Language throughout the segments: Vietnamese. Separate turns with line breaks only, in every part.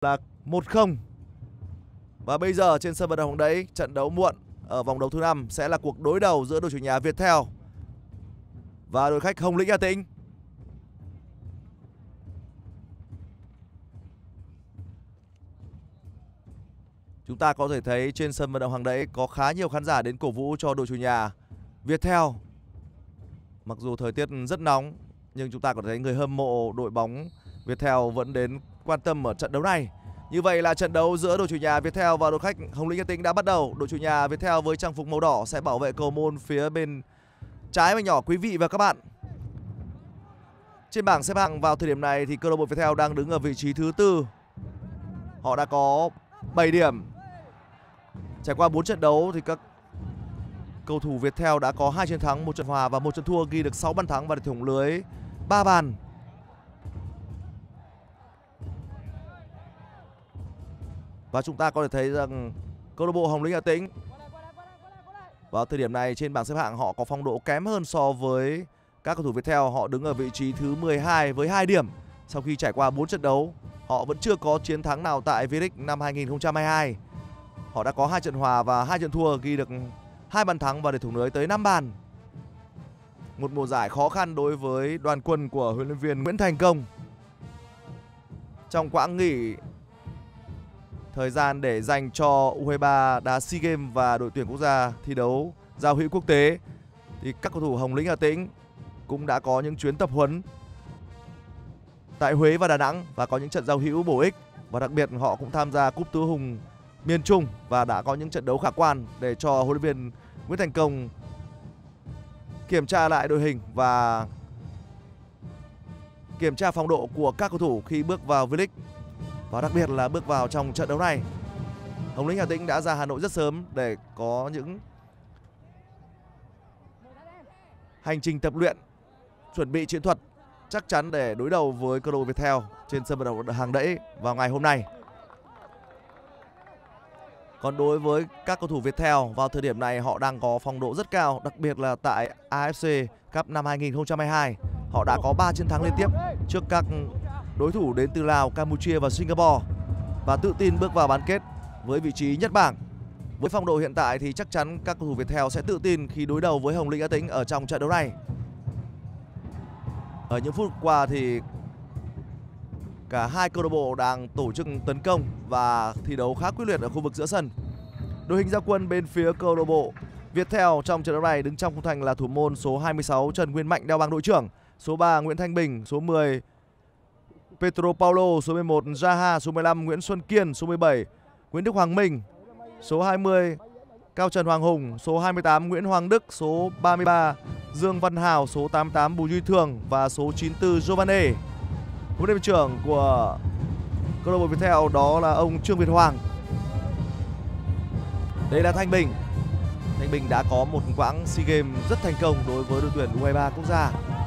là 1-0. Và bây giờ trên sân vận động Hàng Đẫy, trận đấu muộn ở vòng đấu thứ 5 sẽ là cuộc đối đầu giữa đội chủ nhà Viettel và đội khách Hồng Lĩnh Hà Tĩnh. Chúng ta có thể thấy trên sân vận động Hàng Đẫy có khá nhiều khán giả đến cổ vũ cho đội chủ nhà Viettel. Mặc dù thời tiết rất nóng nhưng chúng ta có thể thấy người hâm mộ đội bóng Viettel vẫn đến quan tâm ở trận đấu này. Như vậy là trận đấu giữa đội chủ nhà Viettel và đội khách Hồng Lĩnh Hà Tĩnh đã bắt đầu. Đội chủ nhà Viettel với trang phục màu đỏ sẽ bảo vệ cầu môn phía bên trái mảnh nhỏ quý vị và các bạn. Trên bảng xếp hạng vào thời điểm này thì câu lạc bộ Viettel đang đứng ở vị trí thứ 4. Họ đã có 7 điểm. Trải qua 4 trận đấu thì các cầu thủ Viettel đã có 2 chiến thắng, 1 trận hòa và 1 trận thua, ghi được 6 bàn thắng và để thủng lưới 3 bàn. Và chúng ta có thể thấy rằng câu lạc bộ Hồng Lĩnh Hà Tĩnh vào thời điểm này trên bảng xếp hạng họ có phong độ kém hơn so với các cầu thủ Viettel. Họ đứng ở vị trí thứ 12 với 2 điểm. Sau khi trải qua 4 trận đấu, họ vẫn chưa có chiến thắng nào tại V-League năm 2022. Họ đã có 2 trận hòa và 2 trận thua, ghi được 2 bàn thắng và để thủng lưới tới 5 bàn. Một mùa giải khó khăn đối với đoàn quân của huấn luyện viên Nguyễn Thành Công. Trong quãng nghỉ thời gian để dành cho U23 đá SEA Games và đội tuyển quốc gia thi đấu giao hữu quốc tế thì các cầu thủ Hồng Lĩnh Hà Tĩnh cũng đã có những chuyến tập huấn tại Huế và Đà Nẵng và có những trận giao hữu bổ ích, và đặc biệt họ cũng tham gia Cúp Tứ Hùng miền Trung và đã có những trận đấu khả quan để cho huấn luyện viên Nguyễn Thành Công kiểm tra lại đội hình và kiểm tra phong độ của các cầu thủ khi bước vào V-League. Và đặc biệt là bước vào trong trận đấu này, Hồng Lĩnh Hà Tĩnh đã ra Hà Nội rất sớm để có những hành trình tập luyện, chuẩn bị chiến thuật chắc chắn để đối đầu với câu lạc bộ Viettel trên sân vận động Hàng Đẫy vào ngày hôm nay. Còn đối với các cầu thủ Viettel vào thời điểm này họ đang có phong độ rất cao, đặc biệt là tại AFC Cup năm 2022. Họ đã có 3 chiến thắng liên tiếp trước các đối thủ đến từ Lào, Campuchia và Singapore và tự tin bước vào bán kết với vị trí nhất bảng. Với phong độ hiện tại thì chắc chắn các cầu thủ Viettel sẽ tự tin khi đối đầu với Hồng Lĩnh Hà Tĩnh ở trong trận đấu này. Ở những phút qua thì cả hai câu lạc bộ đang tổ chức tấn công và thi đấu khá quyết liệt ở khu vực giữa sân. Đội hình ra quân bên phía câu lạc bộ Viettel trong trận đấu này đứng trong khung thành là thủ môn số 26 Trần Nguyên Mạnh đeo băng đội trưởng, số 3 Nguyễn Thanh Bình, số 10 Pedro Paulo, số 11 Zaha, số 15 Nguyễn Xuân Kiên, số 17 Nguyễn Đức Hoàng Minh, số 20 Cao Trần Hoàng Hùng, số 28 Nguyễn Hoàng Đức, số 33 Dương Văn Hào, số 88 Bùi Duy Thường và số 94 Giovanni. Huấn luyện viên trưởng của câu lạc bộ Viettel đó là ông Trương Việt Hoàng. Đây là Thanh Bình. Thanh Bình đã có một quãng SEA Games rất thành công đối với đội tuyển U23 quốc gia.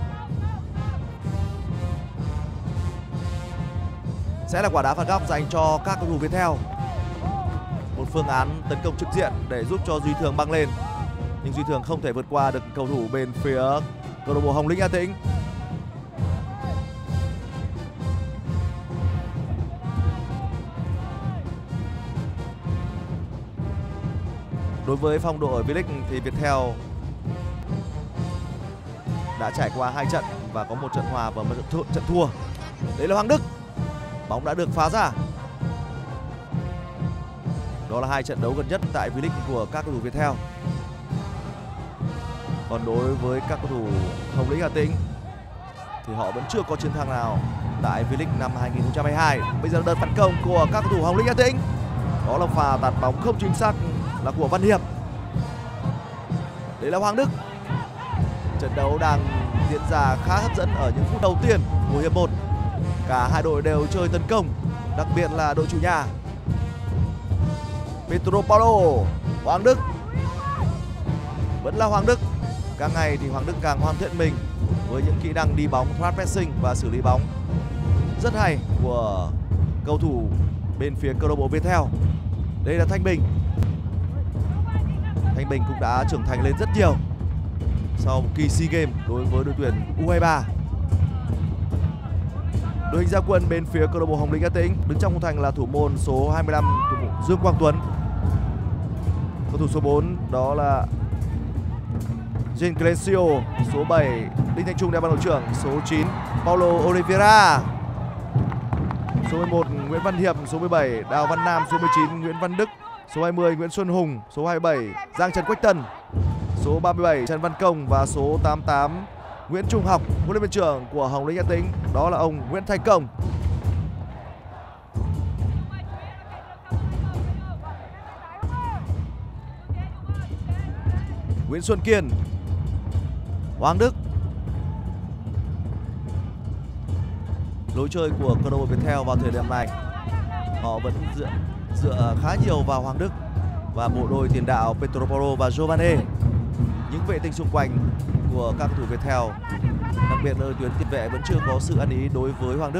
Sẽ là quả đá phạt góc dành cho các cầu thủ Viettel. Một phương án tấn công trực diện để giúp cho Duy Thường băng lên, nhưng Duy Thường không thể vượt qua được cầu thủ bên phía câu lạc bộ Hồng Lĩnh Hà Tĩnh. Đối với phong độ ở V-League thì Viettel đã trải qua 2 trận và có 1 trận hòa và 1 trận thua. Đấy là Hoàng Đức. Bóng đã được phá ra. Đó là 2 trận đấu gần nhất tại V-League của các cầu thủ Viettel. Còn đối với các cầu thủ Hồng Lĩnh Hà Tĩnh thì họ vẫn chưa có chiến thắng nào tại V-League năm 2022. Bây giờ là đợt phản công của các cầu thủ Hồng Lĩnh Hà Tĩnh. Đó là pha tạt bóng không chính xác là của Văn Hiệp. Đấy là Hoàng Đức. Trận đấu đang diễn ra khá hấp dẫn ở những phút đầu tiên của hiệp 1. Cả hai đội đều chơi tấn công, đặc biệt là đội chủ nhà. Pedro Paulo, Hoàng Đức. Vẫn là Hoàng Đức. Càng ngày thì Hoàng Đức càng hoàn thiện mình với những kỹ năng đi bóng, thoát pressing và xử lý bóng rất hay của cầu thủ bên phía câu lạc bộ Viettel. Đây là Thanh Bình. Thanh Bình cũng đã trưởng thành lên rất nhiều sau một kỳ SEA Games đối với đội tuyển U23. Đội hình ra quân bên phía câu lạc bộ Hồng Lĩnh Hà Tĩnh. Đứng trong khung thành là thủ môn số 25 thủ môn Dương Quang Tuấn. Cầu thủ số 4 đó là Jean Crescio. Số 7 Đinh Thanh Trung đeo băng đội trưởng. Số 9 Paulo Oliveira. Số 11 Nguyễn Văn Hiệp. Số 17 Đào Văn Nam. Số 19 Nguyễn Văn Đức. Số 20 Nguyễn Xuân Hùng. Số 27 Giang Trần Quách Tân. Số 37 Trần Văn Công và số 88 Nguyễn Trung Học. Huấn luyện viên trưởng của Hồng Lĩnh Hà Tĩnh đó là ông Nguyễn Thành Công. Nguyễn Xuân Kiên, Hoàng Đức. Lối chơi của câu lạc bộ Viettel vào thời điểm này họ vẫn dựa khá nhiều vào Hoàng Đức và bộ đôi tiền đạo Pedro Porro và Giovane. Những vệ tinh xung quanh của các cầu thủ Viettel, đặc biệt là tuyến tiền vệ vẫn chưa có sự ăn ý đối với Hoàng Đức.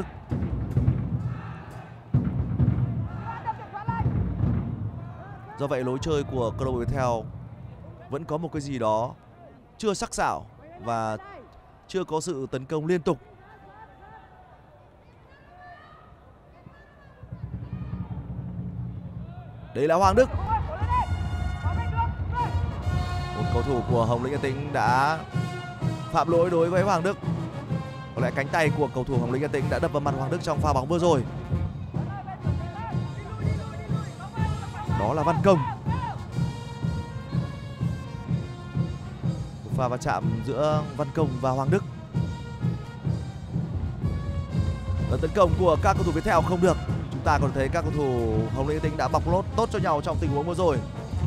Do vậy lối chơi của câu lạc bộ Viettel vẫn có một cái gì đó chưa sắc sảo và chưa có sự tấn công liên tục. Đấy là Hoàng Đức. Một cầu thủ của Hồng Lĩnh Hà Tĩnh đã phạm lỗi đối với Hoàng Đức. Có lẽ cánh tay của cầu thủ Hồng Lĩnh Hà Tĩnh đã đập vào mặt Hoàng Đức trong pha bóng vừa rồi. Đó là Văn Công. Một pha va chạm giữa Văn Công và Hoàng Đức. Lần tấn công của các cầu thủ Viettel không được. Chúng ta còn thấy các cầu thủ Hồng Lĩnh Hà Tĩnh đã bọc lót tốt cho nhau trong tình huống vừa rồi.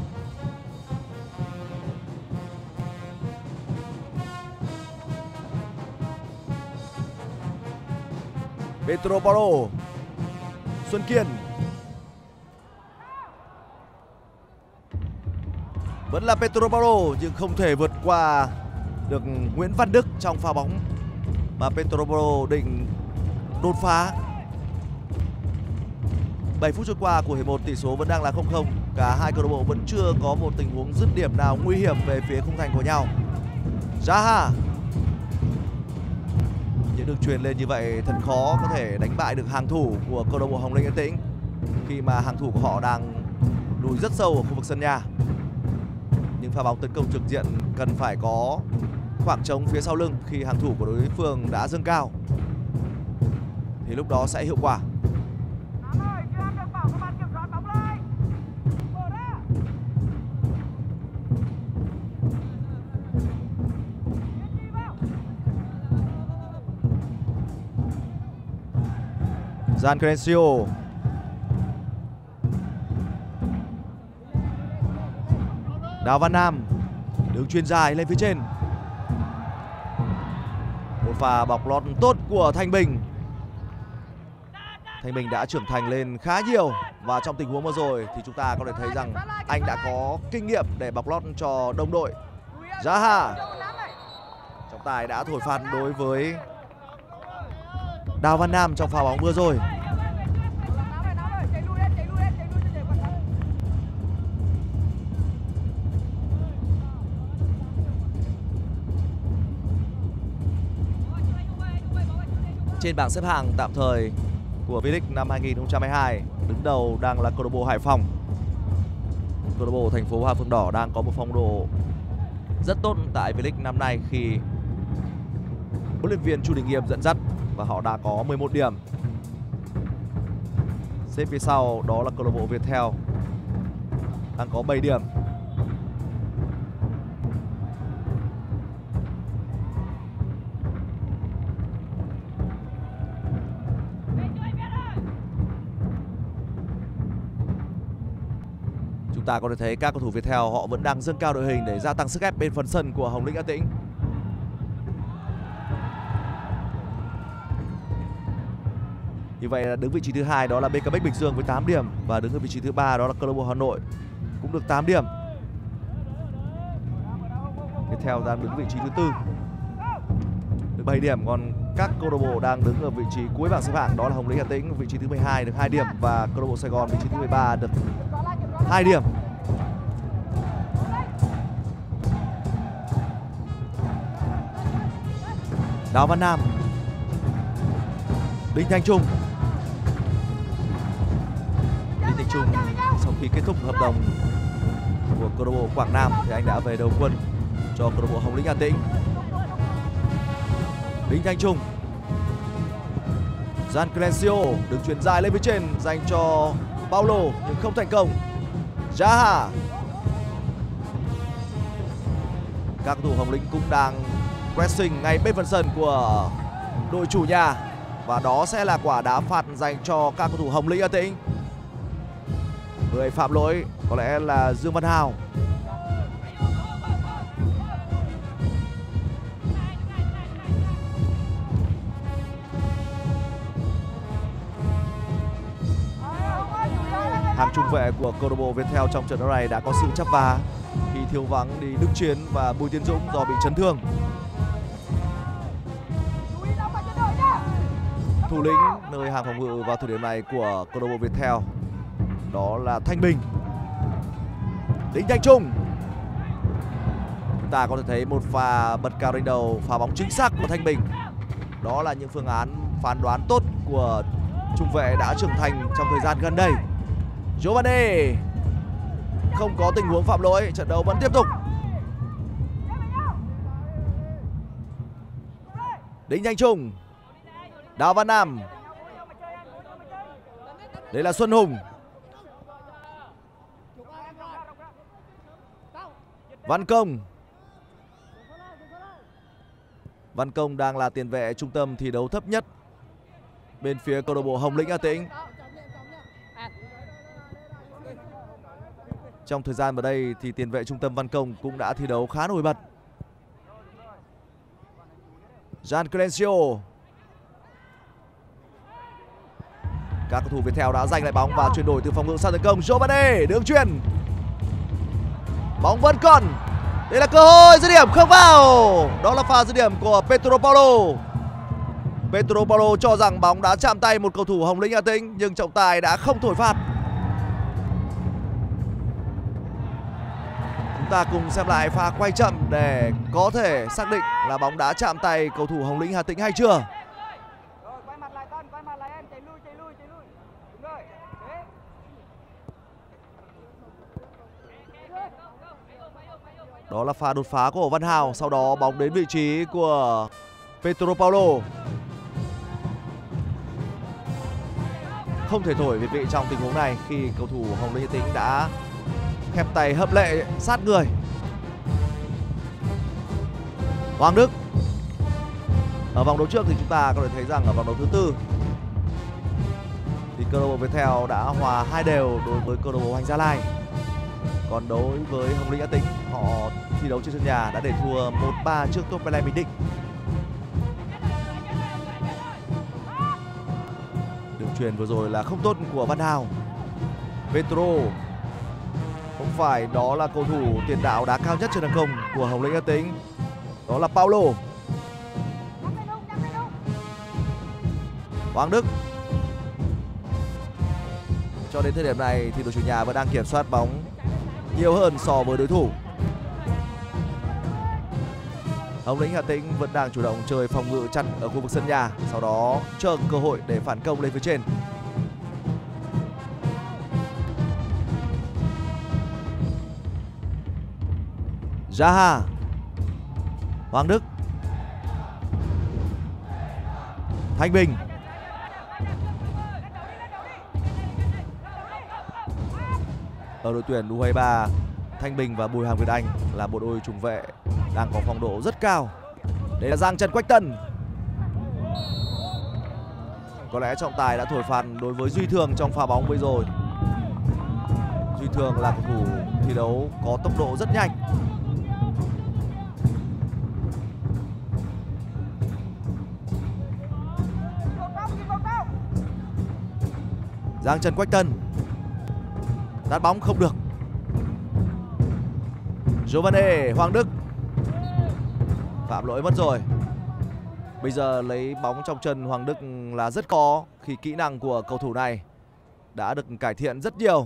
Pedro Porro, Xuân Kiên. Vẫn là Pedro Porro nhưng không thể vượt qua được Nguyễn Văn Đức trong pha bóng mà Pedro Porro định đột phá. 7 phút trôi qua của hiệp 1 tỷ số vẫn đang là 0-0. Cả hai câu lạc bộ vẫn chưa có một tình huống dứt điểm nào nguy hiểm về phía khung thành của nhau. Zaha. Những đường truyền lên như vậy thật khó có thể đánh bại được hàng thủ của câu lạc bộ Hồng Lĩnh Hà Tĩnh khi mà hàng thủ của họ đang lùi rất sâu ở khu vực sân nhà. Những pha bóng tấn công trực diện cần phải có khoảng trống phía sau lưng khi hàng thủ của đối phương đã dâng cao thì lúc đó sẽ hiệu quả. Gian Crescio. Đào Văn Nam. Đường chuyền dài lên phía trên. Một pha bọc lót tốt của Thanh Bình. Thanh Bình đã trưởng thành lên khá nhiều và trong tình huống vừa rồi thì chúng ta có thể thấy rằng anh đã có kinh nghiệm để bọc lót cho đồng đội. Zaha. Trọng tài đã thổi phạt đối với Đào Văn Nam trong pha bóng vừa rồi. Trên bảng xếp hạng tạm thời của V-League năm 2022, đứng đầu đang là câu lạc bộ Hải Phòng. Câu lạc bộ thành phố Hoa Phượng Đỏ đang có một phong độ rất tốt tại V-League năm nay khi huấn luyện viên Chu Đình Nghiêm dẫn dắt và họ đã có 11 điểm. Xếp phía sau đó là câu lạc bộ Viettel đang có 7 điểm. Chúng ta có thể thấy các cầu thủ Viettel họ vẫn đang dâng cao đội hình để gia tăng sức ép bên phần sân của Hồng Lĩnh Hà Tĩnh. Như vậy là đứng vị trí thứ hai đó là BKMX Bình Dương với 8 điểm và đứng ở vị trí thứ ba đó là câu lạc bộ Hà Nội cũng được 8 điểm. Viettel đang đứng vị trí thứ tư được 7 điểm, còn các câu lạc bộ đang đứng ở vị trí cuối bảng xếp hạng đó là Hồng Lĩnh Hà Tĩnh vị trí thứ 12 được 2 điểm và câu lạc bộ Sài Gòn vị trí thứ 13 được 2 điểm. Đào Văn Nam. Đinh Thanh Trung. Đinh Thanh Trung sau khi kết thúc hợp đồng của câu lạc bộ Quảng Nam thì anh đã về đầu quân cho câu lạc bộ Hồng Lĩnh Hà Tĩnh. Đinh Thanh Trung. Gian Clencio được chuyền dài lên phía trên dành cho Paulo nhưng không thành công. Zaha. Các cầu thủ Hồng Lĩnh cũng đang pressing ngay bên phần sân của đội chủ nhà và đó sẽ là quả đá phạt dành cho các cầu thủ Hồng Lĩnh Hà Tĩnh. Người phạm lỗi có lẽ là Dương Văn Hào. Hàng trung vệ của câu lạc bộ Viettel trong trận đấu này đã có sự chấp vá khi thiếu vắng đi Đức Chiến và Bùi Tiến Dũng do bị chấn thương. Thủ lĩnh nơi hàng phòng ngự vào thời điểm này của câu lạc bộ Viettel đó là Thanh Bình. Đinh Thanh Trung. Chúng ta có thể thấy một pha bật cao đánh đầu, pha bóng chính xác của Thanh Bình. Đó là những phương án phán đoán tốt của trung vệ đã trưởng thành trong thời gian gần đây. Giovanni không có tình huống phạm lỗi, trận đấu vẫn tiếp tục. Đinh Thanh Trung. Đào Văn Nam. Đây là Xuân Hùng. Văn Công. Văn Công đang là tiền vệ trung tâm thi đấu thấp nhất bên phía câu lạc bộ Hồng Lĩnh Hà Tĩnh. Trong thời gian vào đây thì tiền vệ trung tâm Văn Công cũng đã thi đấu khá nổi bật. Gian Clencio. Các cầu thủ Viettel đã giành lại bóng và chuyển đổi từ phòng ngự sang tấn công. Giovanni đường chuyền. Bóng vẫn còn. Đây là cơ hội dứt điểm không vào. Đó là pha dứt điểm của Pedro Paulo. Pedro Paulo cho rằng bóng đã chạm tay một cầu thủ Hồng Lĩnh Hà Tĩnh nhưng trọng tài đã không thổi phạt. Chúng ta cùng xem lại pha quay chậm để có thể xác định là bóng đã chạm tay cầu thủ Hồng Lĩnh Hà Tĩnh hay chưa. Đó là pha đột phá của Văn Hào. Sau đó bóng đến vị trí của Pedro Paulo. Không thể thổi về vị trong tình huống này khi cầu thủ Hồng Lĩnh Hà Tĩnh đã khép tay hợp lệ sát người. Hoàng Đức. Ở vòng đấu trước thì chúng ta có thể thấy rằng ở vòng đấu thứ tư thì câu lạc bộ Viettel đã hòa 2 đều đối với câu lạc bộ Hoàng Anh Gia Lai. Còn đối với Hồng Lĩnh Hà Tĩnh, họ thi đấu trên sân nhà đã để thua 1-3 trước Top Pele Bình Định. Đường chuyền vừa rồi là không tốt của Văn Hào. Pedro. Không phải, đó là cầu thủ tiền đạo đá cao nhất trên hàng công của Hồng Lĩnh Hà Tĩnh. Đó là Paulo. Hoàng Đức. Cho đến thời điểm này thì đội chủ nhà vẫn đang kiểm soát bóng nhiều hơn so với đối thủ. Hồng Lĩnh Hà Tĩnh vẫn đang chủ động chơi phòng ngự chặn ở khu vực sân nhà, sau đó chờ cơ hội để phản công lên phía trên. Zaha. Hoàng Đức. Thanh Bình. Ở đội tuyển U23, Thanh Bình và Bùi Hoàng Việt Anh là bộ đôi trung vệ đang có phong độ rất cao. Đây là Giang Trần Quách Tân. Có lẽ trọng tài đã thổi phạt đối với Duy Thường trong pha bóng vừa rồi. Duy Thường là cầu thủ thi đấu có tốc độ rất nhanh. Giang Trần Quách Tân. Tát bóng không được. Giovanni. Hoàng Đức. Phạm lỗi mất rồi. Bây giờ lấy bóng trong chân Hoàng Đức là rất khó khi kỹ năng của cầu thủ này đã được cải thiện rất nhiều.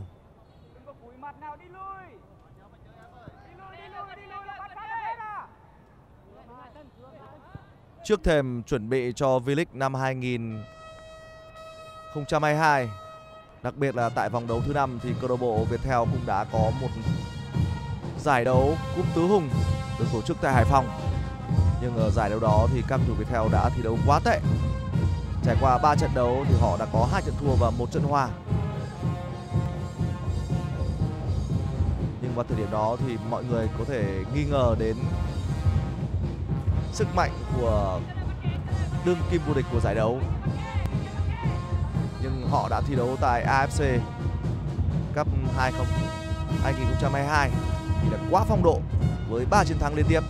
Trước thềm chuẩn bị cho V-League năm 2023 2022. Đặc biệt là tại vòng đấu thứ 5 thì câu lạc bộ Viettel cũng đã có một giải đấu cúp tứ hùng được tổ chức tại Hải Phòng. Nhưng ở giải đấu đó thì các cầu thủ Viettel đã thi đấu quá tệ. Trải qua 3 trận đấu thì họ đã có 2 trận thua và 1 trận hòa. Nhưng vào thời điểm đó thì mọi người có thể nghi ngờ đến sức mạnh của đương kim vô địch của giải đấu. Nhưng họ đã thi đấu tại AFC Cup 2022 thì đã quá phong độ với 3 chiến thắng liên tiếp.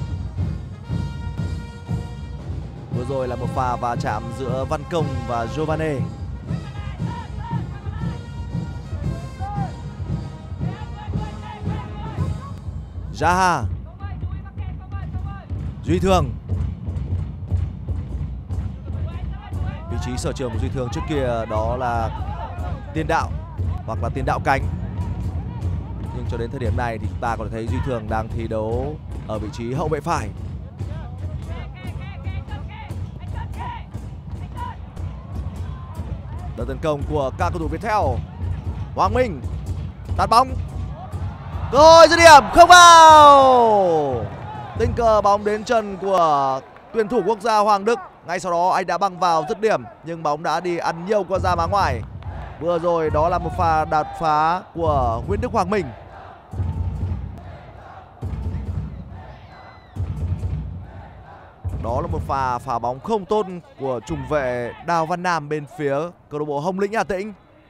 Vừa rồi là một pha va chạm giữa Văn Công và Giovane. Zaha, Duy Thường. Vị trí sở trường của Duy Thường trước kia đó là tiền đạo hoặc là tiền đạo cánh. Nhưng cho đến thời điểm này thì chúng ta có thể thấy Duy Thường đang thi đấu ở vị trí hậu vệ phải. Đợt tấn công của các cầu thủ Viettel. Hoàng Minh tạt bóng. Cơ hội dứt điểm không vào. Tình cờ bóng đến chân của tuyển thủ quốc gia Hoàng Đức. Ngay sau đó anh đã băng vào dứt điểm nhưng bóng đã đi ăn nhiều qua ra má ngoài. Vừa rồi đó là một pha đột phá của Nguyễn Đức Hoàng Minh. Đó là một pha phá bóng không tốt của trùng vệ Đào Văn Nam bên phía câu lạc bộ Hồng Lĩnh Hà Tĩnh.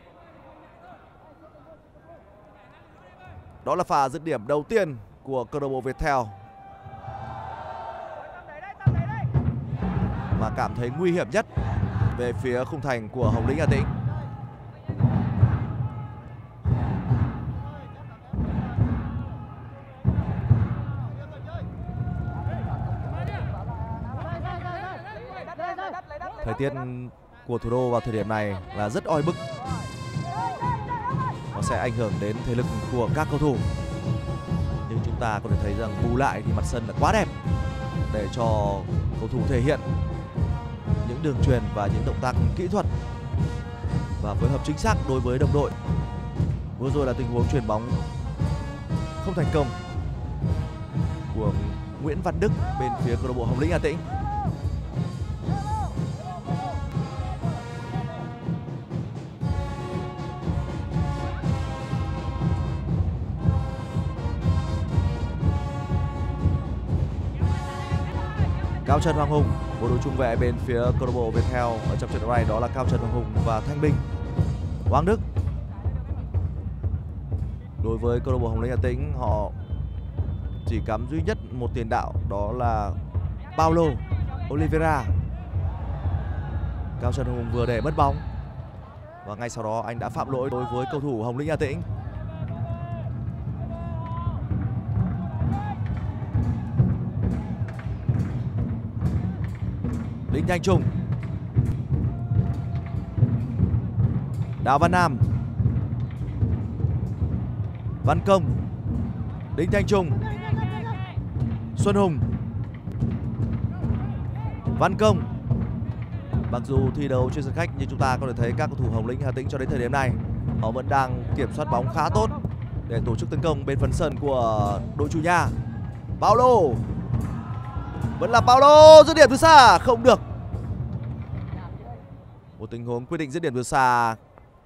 Đó là pha dứt điểm đầu tiên của câu lạc bộ Viettel mà cảm thấy nguy hiểm nhất về phía khung thành của Hồng Lĩnh Hà Tĩnh. Thời tiết của thủ đô vào thời điểm này là rất oi bức. Nó sẽ ảnh hưởng đến thể lực của các cầu thủ. Nhưng chúng ta có thể thấy rằng bù lại thì mặt sân là quá đẹp để cho cầu thủ thể hiện những đường chuyền và những động tác kỹ thuật và phối hợp chính xác đối với đồng đội. Vừa rồi là tình huống chuyền bóng không thành công của Nguyễn Văn Đức bên phía câu lạc bộ Hồng Lĩnh Hà Tĩnh. Cao Trần Hoàng Hùng, bộ đội trung vệ bên phía câu lạc bộ Viettel ở trong trận đấu này đó là Cao Trần Hoàng Hùng và Thanh Bình. Hoàng Đức. Đối với câu lạc bộ Hồng Lĩnh Hà Tĩnh, họ chỉ cắm duy nhất một tiền đạo đó là Paulo Oliveira. Cao Trần Hoàng Hùng vừa để mất bóng và ngay sau đó anh đã phạm lỗi đối với cầu thủ Hồng Lĩnh Hà Tĩnh. Đinh Thanh Trung, Đào Văn Nam, Văn Công, Đinh Thanh Trung, Xuân Hùng, Văn Công. Mặc dù thi đấu trên sân khách nhưng chúng ta có thể thấy các cầu thủ Hồng Lĩnh Hà Tĩnh cho đến thời điểm này họ vẫn đang kiểm soát bóng khá tốt để tổ chức tấn công bên phần sân của đội chủ nhà. Paulo, vẫn là Paulo, dứt điểm từ xa không được. Một tình huống quyết định dứt điểm từ xa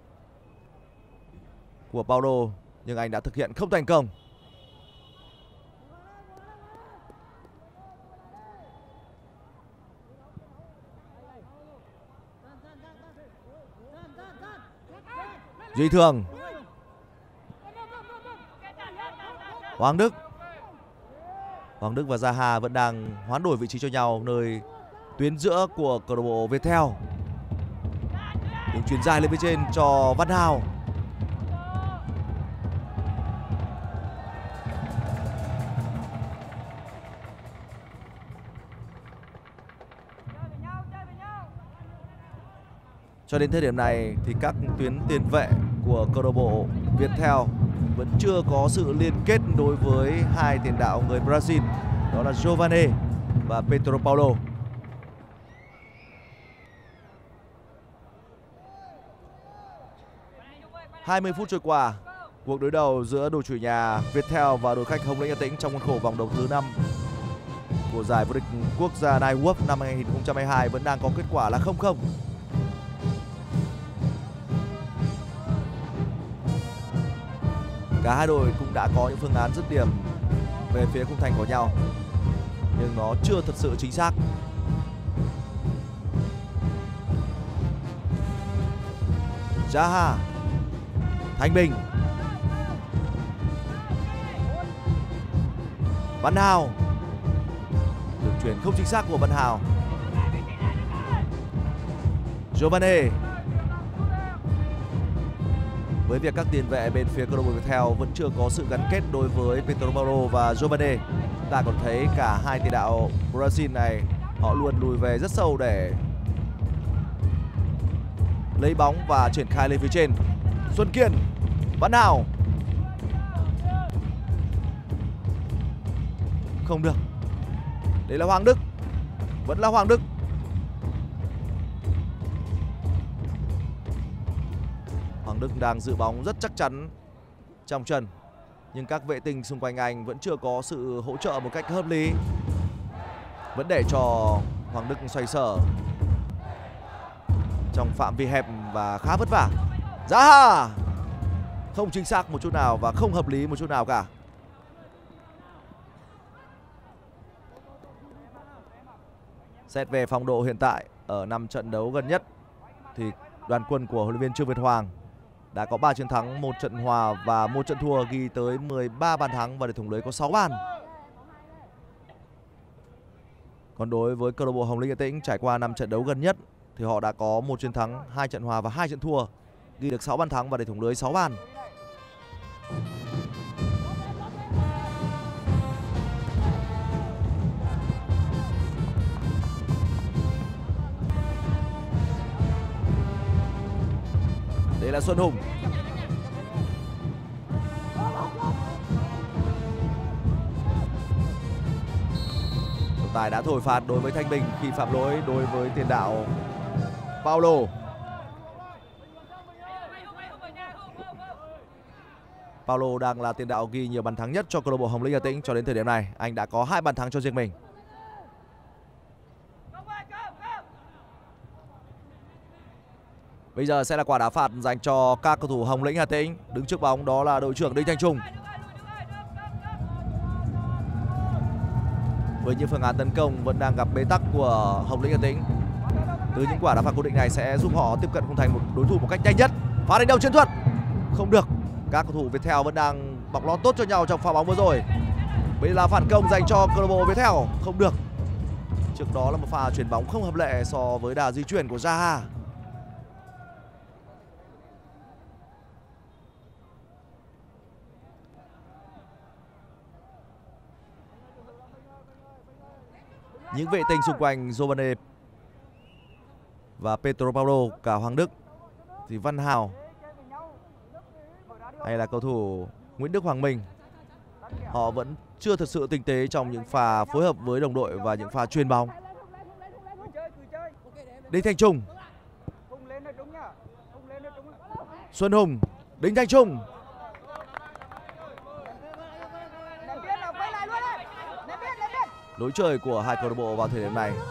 của Paulo nhưng anh đã thực hiện không thành công. Duy Thường, Hoàng Đức và Zaha vẫn đang hoán đổi vị trí cho nhau nơi tuyến giữa của câu lạc bộ Viettel. Đường chuyền dài lên phía trên cho Văn Hào. Cho đến thời điểm này thì các tuyến tiền vệ của câu lạc bộ Viettel vẫn chưa có sự liên kết đối với hai tiền đạo người Brazil, đó là Giovane và Pedro Paulo. 20 phút trôi qua, cuộc đối đầu giữa đội chủ nhà Viettel và đội khách Hồng Lĩnh Hà Tĩnh trong khuôn khổ vòng đấu thứ 5 của giải vô địch quốc gia Nike World năm 2022 vẫn đang có kết quả là 0-0. Cả hai đội cũng đã có những phương án dứt điểm về phía khung thành của nhau, nhưng nó chưa thật sự chính xác. Zaha, Thanh Bình, Văn Hào, đường chuyền không chính xác của Văn Hào. Giovane. Với việc các tiền vệ bên phía câu lạc bộ Viettel vẫn chưa có sự gắn kết đối với Pedro Paulo và Giovane, chúng ta còn thấy cả hai tiền đạo Brazil này họ luôn lùi về rất sâu để lấy bóng và triển khai lên phía trên. Xuân Kiên, Văn Hào, không được. Đây là Hoàng Đức, vẫn là Hoàng Đức. Hoàng Đức đang giữ bóng rất chắc chắn trong chân, nhưng các vệ tinh xung quanh anh vẫn chưa có sự hỗ trợ một cách hợp lý, vẫn để cho Hoàng Đức xoay sở trong phạm vi hẹp và khá vất vả. Zaha không chính xác một chút nào và không hợp lý một chút nào cả. Xét về phong độ hiện tại ở 5 trận đấu gần nhất thì đoàn quân của huấn luyện viên Trương Việt Hoàng đã có 3 chiến thắng, 1 trận hòa và 1 trận thua, ghi tới 13 bàn thắng và để thủng lưới có 6 bàn. Còn đối với câu lạc bộ Hồng Lĩnh Hà Tĩnh, trải qua 5 trận đấu gần nhất thì họ đã có 1 chiến thắng, 2 trận hòa và 2 trận thua, ghi được 6 bàn thắng và để thủng lưới 6 bàn. Đây là Xuân Hùng. Trọng tài đã thổi phạt đối với Thanh Bình khi phạm lỗi đối với tiền đạo Paulo. Paulo đang là tiền đạo ghi nhiều bàn thắng nhất cho câu lạc bộ Hồng Lĩnh Hà Tĩnh cho đến thời điểm này. Anh đã có 2 bàn thắng cho riêng mình. Bây giờ sẽ là quả đá phạt dành cho các cầu thủ Hồng Lĩnh Hà Tĩnh. Đứng trước bóng đó là đội trưởng Đinh Thanh Trung. Với những phương án tấn công vẫn đang gặp bế tắc của Hồng Lĩnh Hà Tĩnh, từ những quả đá phạt cố định này sẽ giúp họ tiếp cận khung thành một đối thủ một cách nhanh nhất. Pha đánh đầu chiến thuật không được. Các cầu thủ Viettel vẫn đang bọc lót tốt cho nhau trong pha bóng vừa rồi. Bây giờ là phản công dành cho câu lạc bộ Viettel, không được. Trước đó là một pha chuyền bóng không hợp lệ so với đà di chuyển của Zaha. Những vệ tinh xung quanh Giovane và Pedro Paulo, cả Hoàng Đức thì Văn Hào hay là cầu thủ Nguyễn Đức Hoàng Minh, họ vẫn chưa thật sự tinh tế trong những pha phối hợp với đồng đội và những pha chuyền bóng. Đinh Thanh Trung, Xuân Hùng, Đinh Thanh Trung. Lối chơi của hai câu lạc bộ vào thời điểm này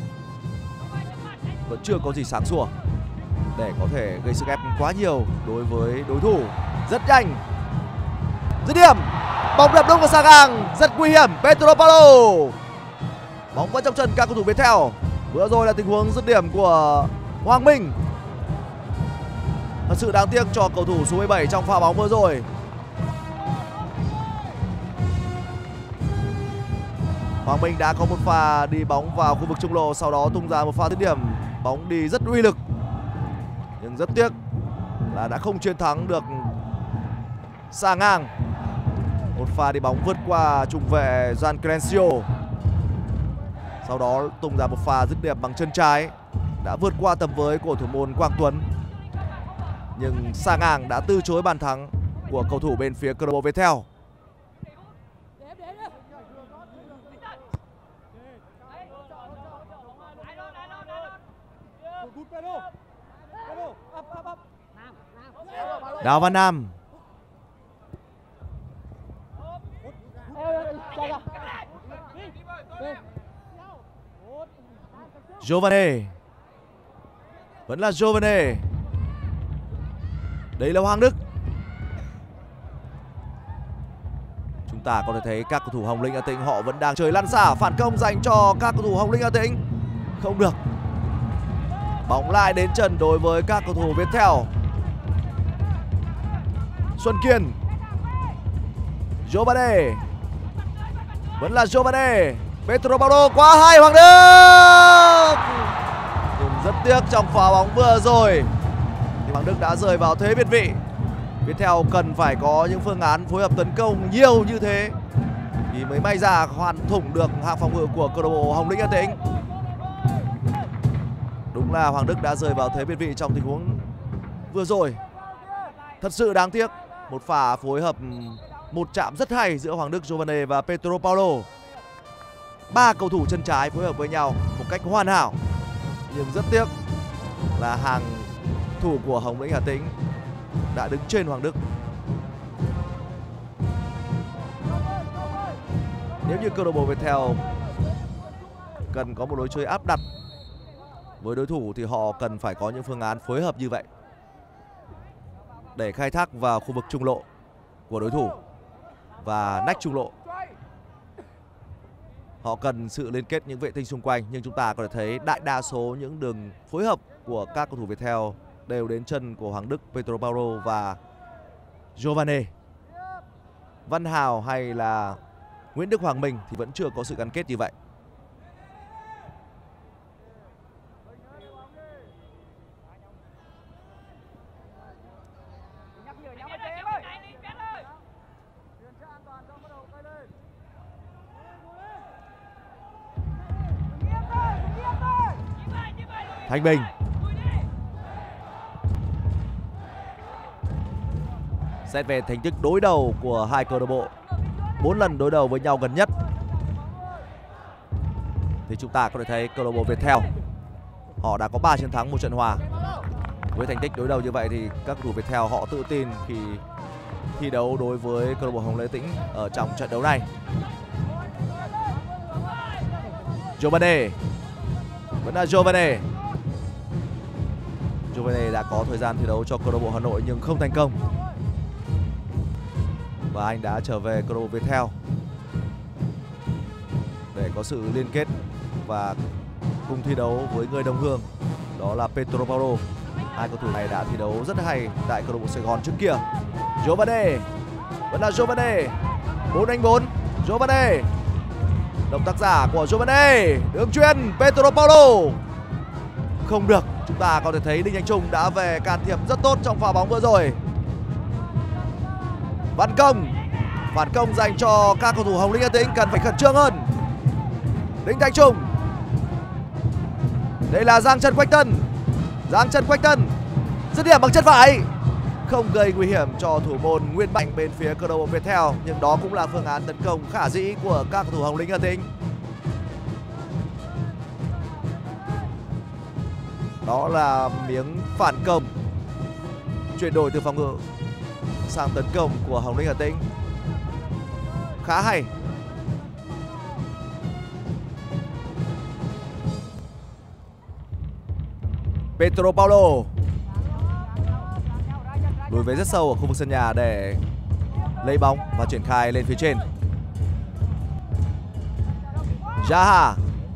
vẫn chưa có gì sáng sủa để có thể gây sức ép quá nhiều đối với đối thủ. Rất nhanh, dứt điểm, bóng đập đúng vào xa ngang, rất nguy hiểm. Pedro Paulo, bóng vẫn trong chân các cầu thủ Viettel. Vừa rồi là tình huống dứt điểm của Hoàng Minh. Thật sự đáng tiếc cho cầu thủ số 17 trong pha bóng vừa rồi. Hoàng Minh đã có một pha đi bóng vào khu vực trung lộ, sau đó tung ra một pha dứt điểm, bóng đi rất uy lực. Nhưng rất tiếc là đã không chiến thắng được xa ngang. Một pha đi bóng vượt qua trung vệ Gian Crencio, sau đó tung ra một pha dứt điểm bằng chân trái, đã vượt qua tầm với của thủ môn Quang Tuấn. Nhưng xa ngang đã từ chối bàn thắng của cầu thủ bên phía câu lạc bộ Viettel. Đào Văn Nam. Giovane. Vẫn là Giovane. Đấy là Hoàng Đức. Chúng ta có thể thấy các cầu thủ Hồng Lĩnh Hà Tĩnh họ vẫn đang chơi lăn xả, phản công dành cho các cầu thủ Hồng Lĩnh Hà Tĩnh. Không được. Bóng lại đến chân đối với các cầu thủ Viettel. Xuân Kiên. Giovane. Vẫn là Giovane. Pedro Paulo quá hay Hoàng Đức. Nhưng rất tiếc trong pha bóng vừa rồi thì Hoàng Đức đã rơi vào thế biệt vị. Viettel cần phải có những phương án phối hợp tấn công nhiều như thế thì mới may ra hoàn thủng được hàng phòng ngự của câu lạc bộ Hồng Lĩnh Hà Tĩnh. Đúng là Hoàng Đức đã rơi vào thế biệt vị trong tình huống vừa rồi. Thật sự đáng tiếc. Một pha phối hợp một chạm rất hay giữa Hoàng Đức, Giovane và Pedro Paulo. 3 cầu thủ chân trái phối hợp với nhau một cách hoàn hảo. Nhưng rất tiếc là hàng thủ của Hồng Lĩnh Hà Tĩnh đã đứng trên Hoàng Đức. Nếu như câu lạc bộ Viettel cần có một lối chơi áp đặt với đối thủ thì họ cần phải có những phương án phối hợp như vậy để khai thác vào khu vực trung lộ của đối thủ và nách trung lộ. Họ cần sự liên kết những vệ tinh xung quanh, nhưng chúng ta có thể thấy đại đa số những đường phối hợp của các cầu thủ Viettel đều đến chân của Hoàng Đức, Pedro Paulo và Giovane. Văn Hào hay là Nguyễn Đức Hoàng Minh thì vẫn chưa có sự gắn kết như vậy. Thanh Bình. Xét về thành tích đối đầu của hai câu lạc bộ, 4 lần đối đầu với nhau gần nhất thì chúng ta có thể thấy câu lạc bộ Viettel họ đã có 3 chiến thắng, 1 trận hòa. Với thành tích đối đầu như vậy thì các cầu thủ Viettel họ tự tin khi thi đấu đối với câu lạc bộ Hồng Lĩnh Hà Tĩnh ở trong trận đấu này. Giovane. Vẫn là Giovane. Giovane đã có thời gian thi đấu cho câu lạc bộ Hà Nội nhưng không thành công. Và anh đã trở về câu lạc bộ Viettel để có sự liên kết và cùng thi đấu với người đồng hương, đó là Pedro Paulo. Hai cầu thủ này đã thi đấu rất hay tại câu lạc bộ Sài Gòn trước kia. Giovane. Vẫn là Giovane. 4-4. Giovane. Động tác giả của Giovane. Đường chuyền Pedro Paulo. Không được. Chúng ta có thể thấy Đinh Anh Trung đã về can thiệp rất tốt trong pha bóng vừa rồi. Văn Công. Phản công dành cho các cầu thủ Hồng Lĩnh Hà Tĩnh cần phải khẩn trương hơn. Đinh Thanh Trung. Đây là Giang Trần Quách Tân. Giang Trần Quách Tân dứt điểm bằng chân phải, không gây nguy hiểm cho thủ môn Nguyên Mạnh bên phía câu lạc bộ Viettel, nhưng đó cũng là phương án tấn công khả dĩ của các cầu thủ Hồng Lĩnh Hà Tĩnh. Đó là miếng phản công, chuyển đổi từ phòng ngự sang tấn công của Hồng Lĩnh Hà Tĩnh khá hay. Pedro Paulo lùi về rất sâu ở khu vực sân nhà để lấy bóng và triển khai lên phía trên. Zaha.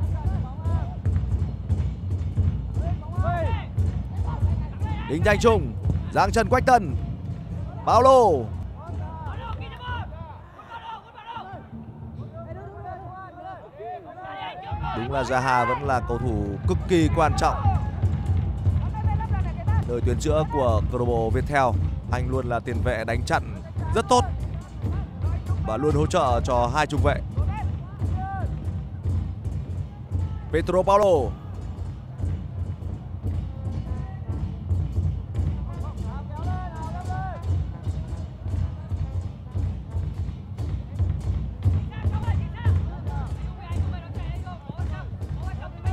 Đinh Thanh Trung. Giang Trần Quách Tân. Paulo. Đúng là Zaha vẫn là cầu thủ cực kỳ quan trọng nơi tuyến giữa của câu lạc bộ Viettel. Anh luôn là tiền vệ đánh chặn rất tốt và luôn hỗ trợ cho hai trung vệ. Pedro Paulo.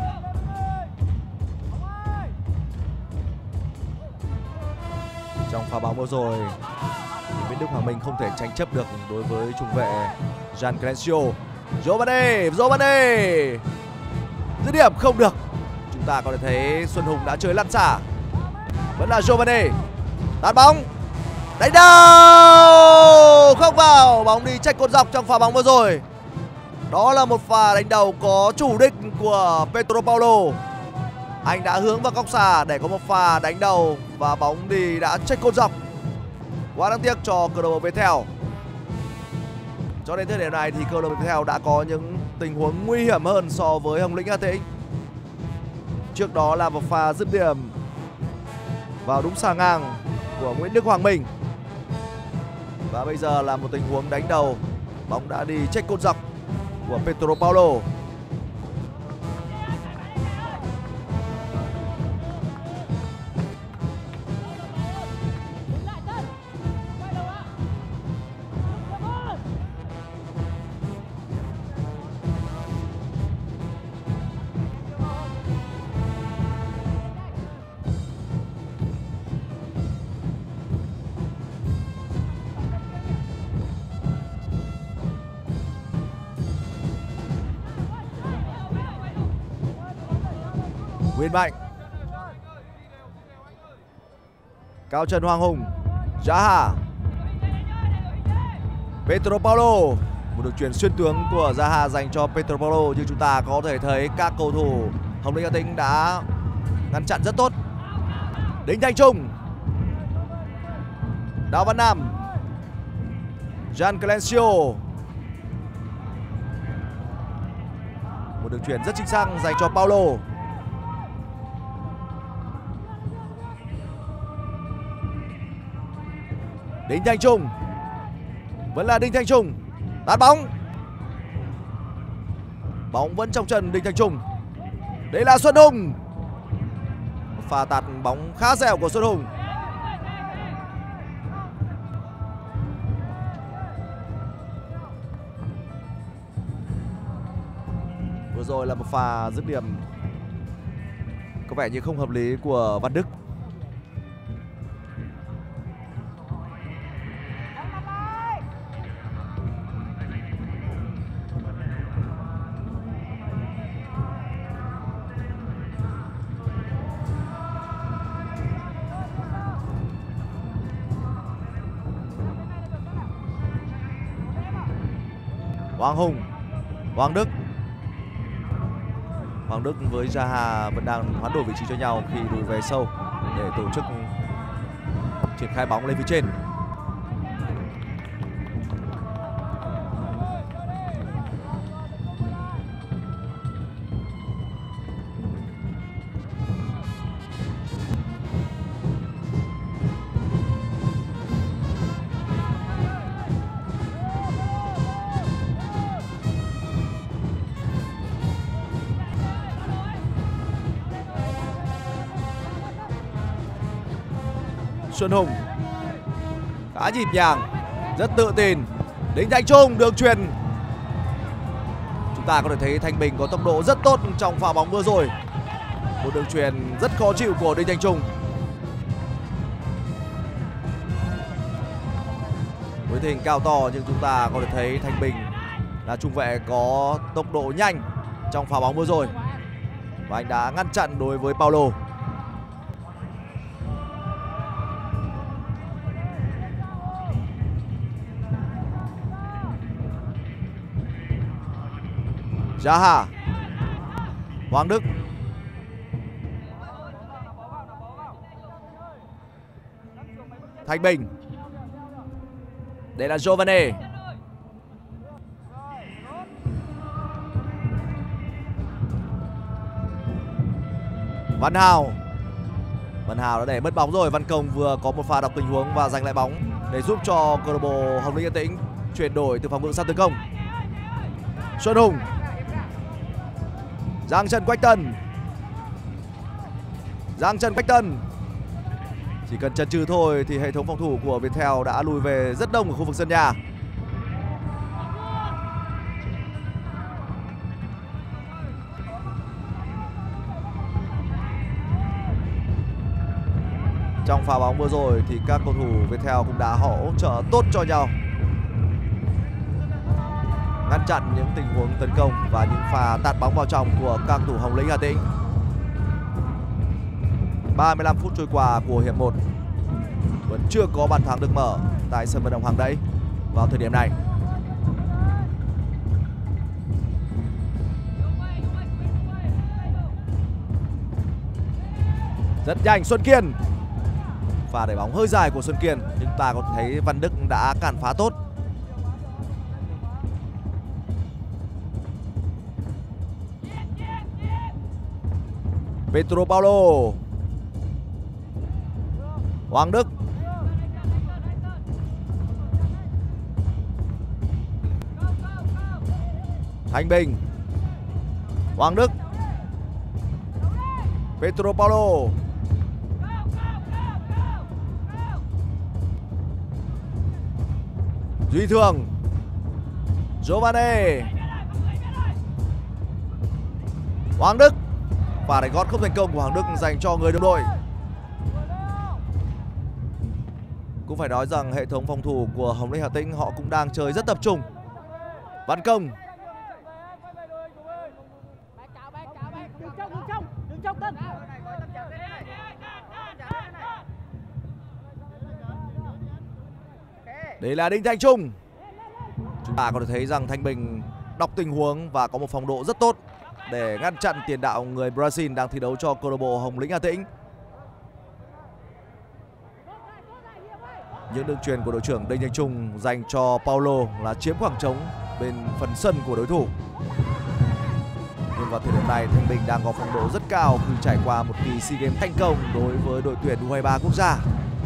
Trong pha pha bóng vừa rồi thì Nguyễn Đức Hoàng Minh không thể tranh chấp được đối với trung vệ Jean Clencio. Giovane dứt điểm không được. Chúng ta có thể thấy Xuân Hùng đã chơi lăn xả. Vẫn là Giovane tạt bóng đánh đầu không vào, bóng đi chệch cột dọc trong pha bóng vừa rồi. Đó là một pha đánh đầu có chủ đích của Pedro Paulo. Anh đã hướng vào góc xa để có một pha đánh đầu và bóng đi đã chệch cột dọc. Quá đáng tiếc cho câu lạc bộ Viettel. Cho đến thời điểm này thì câu lạc bộ Viettel đã có những tình huống nguy hiểm hơn so với Hồng Lĩnh Hà Tĩnh. Trước đó là một pha dứt điểm vào đúng xà ngang của Nguyễn Đức Hoàng Minh. Và bây giờ là một tình huống đánh đầu, bóng đã đi chệch cột dọc của Pedro Paulo. Nguyên Mạnh, Cao Trần Hoàng Hùng, Zaha, Pedro Paulo. Một đường chuyền xuyên tướng của Zaha dành cho Pedro Paulo, nhưng chúng ta có thể thấy các cầu thủ Hồng Lĩnh Hà Tĩnh đã ngăn chặn rất tốt. Đinh Thanh Trung, Đào Văn Nam, Jean Clencio. Một đường chuyền rất chính xác dành cho Paulo. Đinh Thanh Trung, vẫn là Đinh Thanh Trung tạt bóng, bóng vẫn trong chân Đinh Thanh Trung. Đây là Xuân Hùng, pha tạt bóng khá dẻo của Xuân Hùng. Vừa rồi là một pha dứt điểm có vẻ như không hợp lý của Văn Đức. Hoàng Hùng, Hoàng Đức với Zaha vẫn đang hoán đổi vị trí cho nhau khi lùi về sâu để tổ chức triển khai bóng lên phía trên. Xuân Hùng khá nhịp nhàng, rất tự tin. Đinh Thanh Trung đường chuyền. Chúng ta có thể thấy Thanh Bình có tốc độ rất tốt trong pha bóng vừa rồi. Một đường chuyền rất khó chịu của Đinh Thanh Trung. Với thể hình cao to nhưng chúng ta có thể thấy Thanh Bình là trung vệ có tốc độ nhanh trong pha bóng vừa rồi. Và anh đã ngăn chặn đối với Paulo. Zaha, Hoàng Đức, Thanh Bình. Đây là Giovane. Văn Hào đã để mất bóng rồi. Văn Công vừa có một pha đọc tình huống và giành lại bóng để giúp cho câu lạc bộ Hồng Lĩnh Hà Tĩnh chuyển đổi từ phòng ngự sang tấn công. Xuân Hùng, Giang Trần Quách Tân. Chỉ cần chần chừ thôi thì hệ thống phòng thủ của Viettel đã lùi về rất đông ở khu vực sân nhà. Trong pha bóng vừa rồi thì các cầu thủ Viettel cũng đã hỗ trợ tốt cho nhau, ngăn chặn những tình huống tấn công và những pha tạt bóng vào trong của các cầu thủ Hồng Lĩnh Hà Tĩnh. 35 phút trôi qua của hiệp 1, vẫn chưa có bàn thắng được mở tại sân vận động Hàng Đẫy vào thời điểm này. Rất nhanh Xuân Kiên. Pha đẩy bóng hơi dài của Xuân Kiên, nhưng ta có thấy Văn Đức đã cản phá tốt. Pedro Paulo. Hoàng Đức. Thanh Bình. Hoàng Đức. Pedro Paulo. Duy Thường. Giovanni. Hoàng Đức. Và đánh gót không thành công của Hoàng Đức dành cho người đồng đội. Cũng phải nói rằng hệ thống phòng thủ của Hồng Lĩnh Hà Tĩnh họ cũng đang chơi rất tập trung. Văn Công. Đây là Đinh Thanh Trung. Chúng ta có thể thấy rằng Thanh Bình đọc tình huống và có một phong độ rất tốt để ngăn chặn tiền đạo người Brazil đang thi đấu cho câu lạc bộ Hồng Lĩnh Hà Tĩnh. Những đường truyền của đội trưởng Đinh Thanh Trung dành cho Paulo là chiếm khoảng trống bên phần sân của đối thủ. Nhưng vào thời điểm này Thanh Bình đang có phong độ rất cao khi trải qua một kỳ SEA Games thành công đối với đội tuyển U23 quốc gia.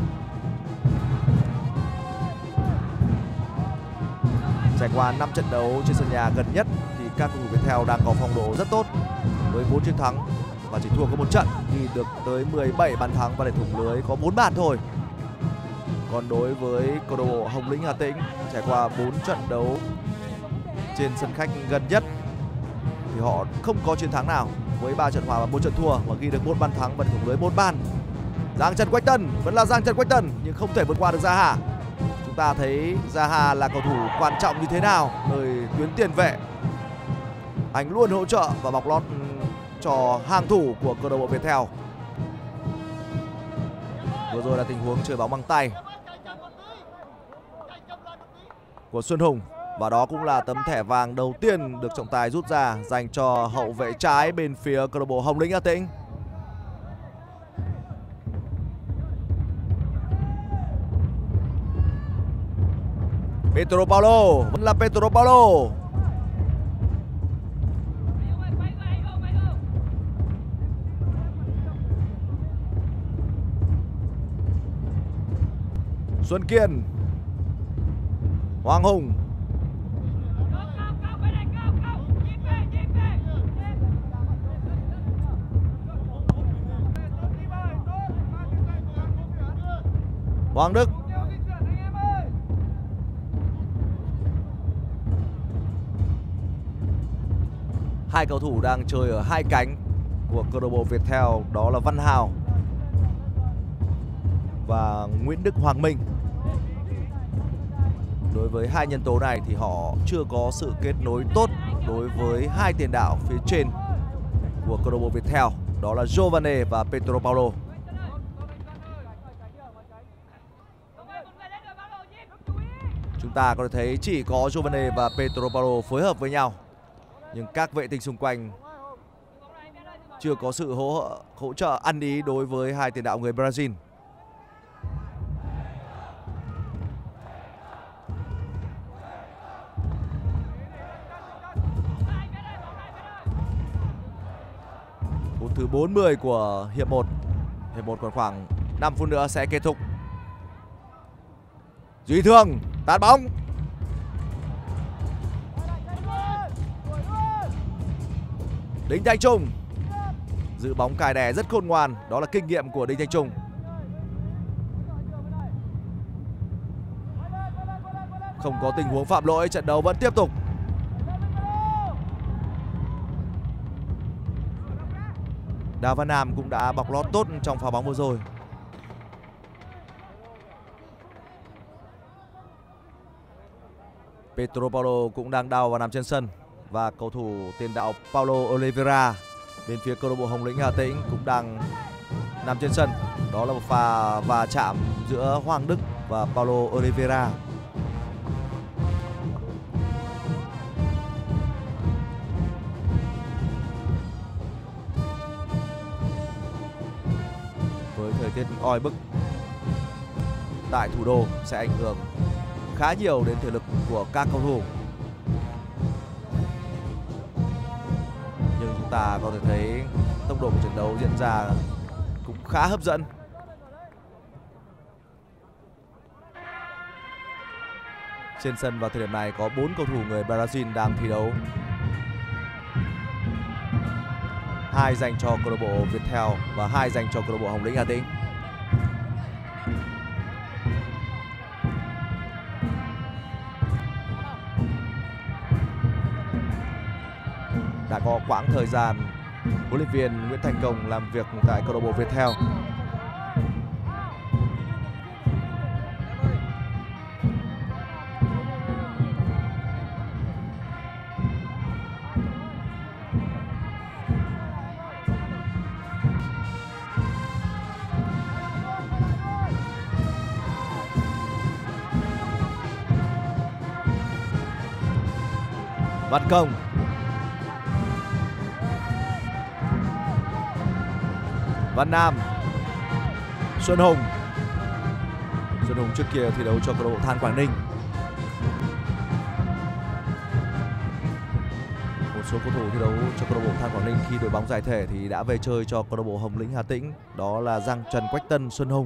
Trải qua 5 trận đấu trên sân nhà gần nhất thì các cầu thủ Viettel đang có phong độ rất tốt với 4 chiến thắng và chỉ thua có một trận, ghi được tới 17 bàn thắng và để thủng lưới có 4 bàn thôi. Còn đối với câu lạc bộ Hồng Lĩnh Hà Tĩnh, trải qua 4 trận đấu trên sân khách gần nhất thì họ không có chiến thắng nào, với 3 trận hòa và 1 trận thua và ghi được 1 bàn thắng và để thủng lưới 1 bàn. Giang Trần Quách Tân vẫn là Giang Trần Quách Tân nhưng không thể vượt qua được Gia Hà. Chúng ta thấy Gia Hà là cầu thủ quan trọng như thế nào nơi tuyến tiền vệ. Anh luôn hỗ trợ và bọc lót cho hàng thủ của câu lạc bộ Viettel. Vừa rồi là tình huống chơi bóng bằng tay của Xuân Hùng và đó cũng là tấm thẻ vàng đầu tiên được trọng tài rút ra dành cho hậu vệ trái bên phía câu lạc bộ Hồng Lĩnh Hà Tĩnh. Pedro Paulo, vẫn là Pedro Paulo. Xuân Kiên. Hoàng Hùng. Hoàng Đức. Hai cầu thủ đang chơi ở hai cánh của câu lạc bộ Viettel, đó là Văn Hào và Nguyễn Đức Hoàng Minh. Đối với hai nhân tố này thì họ chưa có sự kết nối tốt đối với hai tiền đạo phía trên của câu lạc bộ Viettel, đó là Giovanni và Pedro Paulo. Chúng ta có thể thấy chỉ có Giovanni và Pedro Paulo phối hợp với nhau, nhưng các vệ tinh xung quanh chưa có sự hỗ trợ ăn ý đối với hai tiền đạo người Brazil. Phút thứ 40 của hiệp 1. Hiệp 1 còn khoảng 5 phút nữa sẽ kết thúc. Duy Thường tạt bóng. Đinh Thanh Trung giữ bóng cài đè rất khôn ngoan, đó là kinh nghiệm của Đinh Thanh Trung. Không có tình huống phạm lỗi, trận đấu vẫn tiếp tục. Đào Văn Nam cũng đã bọc lót tốt trong pha bóng vừa rồi. Pedro Paulo cũng đang đau và nằm trên sân. Và cầu thủ tiền đạo Paulo Oliveira bên phía câu lạc bộ Hồng Lĩnh Hà Tĩnh cũng đang nằm trên sân. Đó là một pha va chạm giữa Hoàng Đức và Paulo Oliveira. Với thời tiết oi bức tại thủ đô sẽ ảnh hưởng khá nhiều đến thể lực của các cầu thủ. Nhưng chúng ta có thể thấy tốc độ của trận đấu diễn ra cũng khá hấp dẫn. Trên sân vào thời điểm này có 4 cầu thủ người Brazil đang thi đấu. 2 dành cho câu lạc bộ Viettel và 2 dành cho câu lạc bộ Hồng Lĩnh Hà Tĩnh. Đã có quãng thời gian huấn luyện viên Nguyễn Thành Công làm việc tại câu lạc bộ Viettel. Văn Công, Văn Nam, Xuân Hùng. Xuân Hùng trước kia thi đấu cho câu lạc bộ Than Quảng Ninh. Một số cầu thủ thi đấu cho câu lạc bộ Than Quảng Ninh khi đội bóng giải thể thì đã về chơi cho câu lạc bộ Hồng Lĩnh Hà Tĩnh. Đó là Giang Trần, Quách Tân, Xuân Hùng.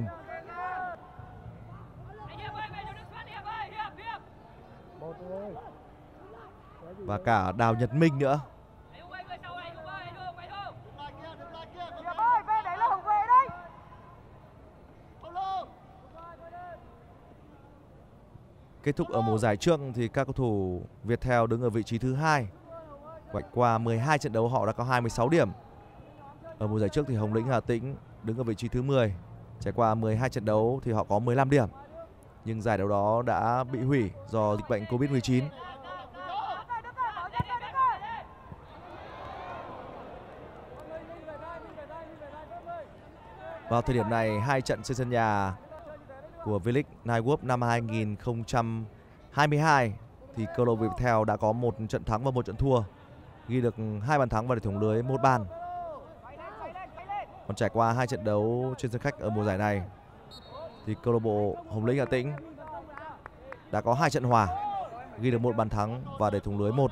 Và cả Đào Nhật Minh nữa. Kết thúc ở mùa giải trước thì các cầu thủ Viettel đứng ở vị trí thứ 2. Qua 12 trận đấu họ đã có 26 điểm. Ở mùa giải trước thì Hồng Lĩnh Hà Tĩnh đứng ở vị trí thứ 10. Trải qua 12 trận đấu thì họ có 15 điểm. Nhưng giải đấu đó đã bị hủy do dịch bệnh Covid-19. Vào thời điểm này, 2 trận trên sân nhà của V-League Nightwolf năm 2022 thì câu lạc bộ Viettel đã có 1 trận thắng và 1 trận thua, ghi được 2 bàn thắng và để thủng lưới 1 bàn. Còn trải qua 2 trận đấu trên sân khách ở mùa giải này thì câu lạc bộ Hồng Lĩnh Hà Tĩnh đã có 2 trận hòa, ghi được 1 bàn thắng và để thủng lưới 1.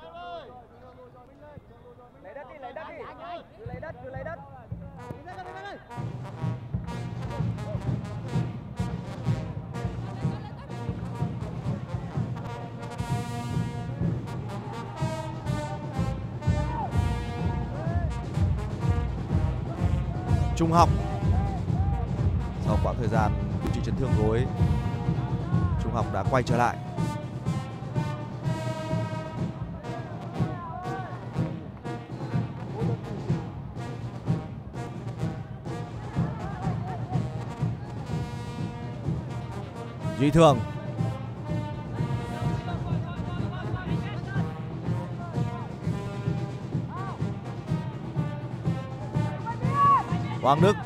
Trung Học sau quãng thời gian điều trị chấn thương gối, Trung Học đã quay trở lại. Duy Thường, Hoàng Đức,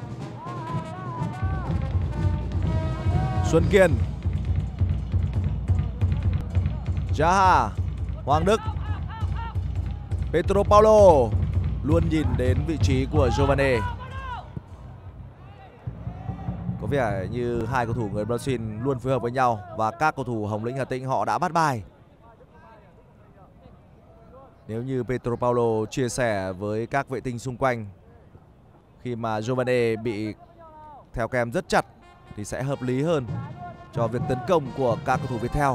Xuân Kiên, Jaha, Hoàng Đức, Pedro Paulo luôn nhìn đến vị trí của Giovane. Có vẻ như 2 cầu thủ người Brazil luôn phối hợp với nhau và các cầu thủ Hồng Lĩnh Hà Tĩnh họ đã bắt bài. Nếu như Pedro Paulo chia sẻ với các vệ tinh xung quanh khi mà Giovane bị theo kèm rất chặt thì sẽ hợp lý hơn cho việc tấn công của các cầu thủ Viettel.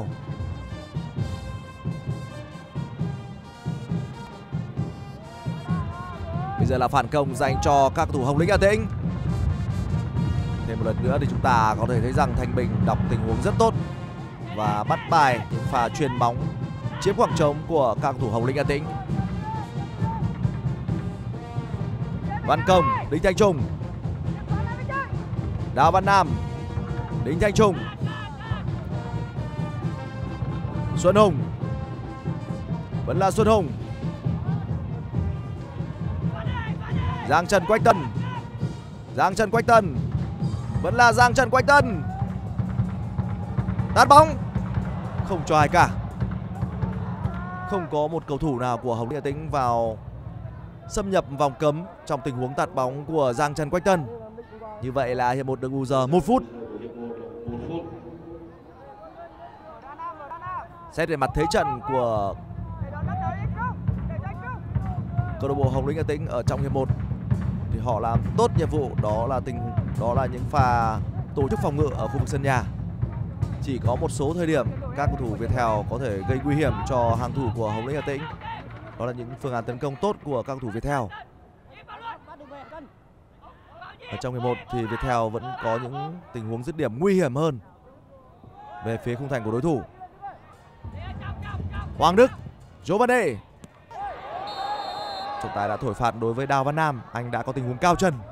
Bây giờ là phản công dành cho các cầu thủ Hồng Lĩnh Hà Tĩnh. Thêm một lần nữa thì chúng ta có thể thấy rằng Thanh Bình đọc tình huống rất tốt và bắt bài những pha chuyền bóng chiếm khoảng trống của các cầu thủ Hồng Lĩnh Hà Tĩnh. Văn Công, Đinh Thanh Trung, Đào Văn Nam, Đinh Thanh Trung, Xuân Hùng, Vẫn là Xuân Hùng. Giang Trần Quách Tân. Giang Trần Quách Tân. Vẫn là Giang Trần Quách Tân. Tát bóng. Không cho ai cả. Không có một cầu thủ nào của Hồng Lĩnh Hà Tĩnh vào xâm nhập vòng cấm trong tình huống tạt bóng của Giang Trần Quách Tân. Như vậy là hiệp 1 được bù giờ 1 phút. Xét về mặt thế trận của câu lạc bộ Hồng Lĩnh Hà Tĩnh ở trong hiệp 1 thì họ làm tốt nhiệm vụ, đó là những pha tổ chức phòng ngự ở khu vực sân nhà. Chỉ có một số thời điểm các cầu thủ Viettel có thể gây nguy hiểm cho hàng thủ của Hồng Lĩnh Hà Tĩnh. Đó là những phương án tấn công tốt của các cầu thủ Viettel. Ở trong hiệp 1 thì Viettel vẫn có những tình huống dứt điểm nguy hiểm hơn về phía khung thành của đối thủ. Hoàng Đức, Giovanni. Trọng tài đã thổi phạt đối với Đào Văn Nam, anh đã có tình huống cao chân.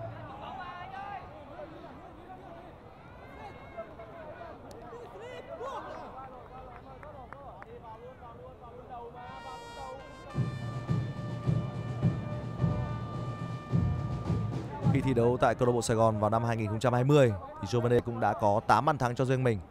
Khi thi đấu tại câu lạc bộ Sài Gòn vào năm 2020 thì Giovanni cũng đã có 8 bàn thắng cho riêng mình.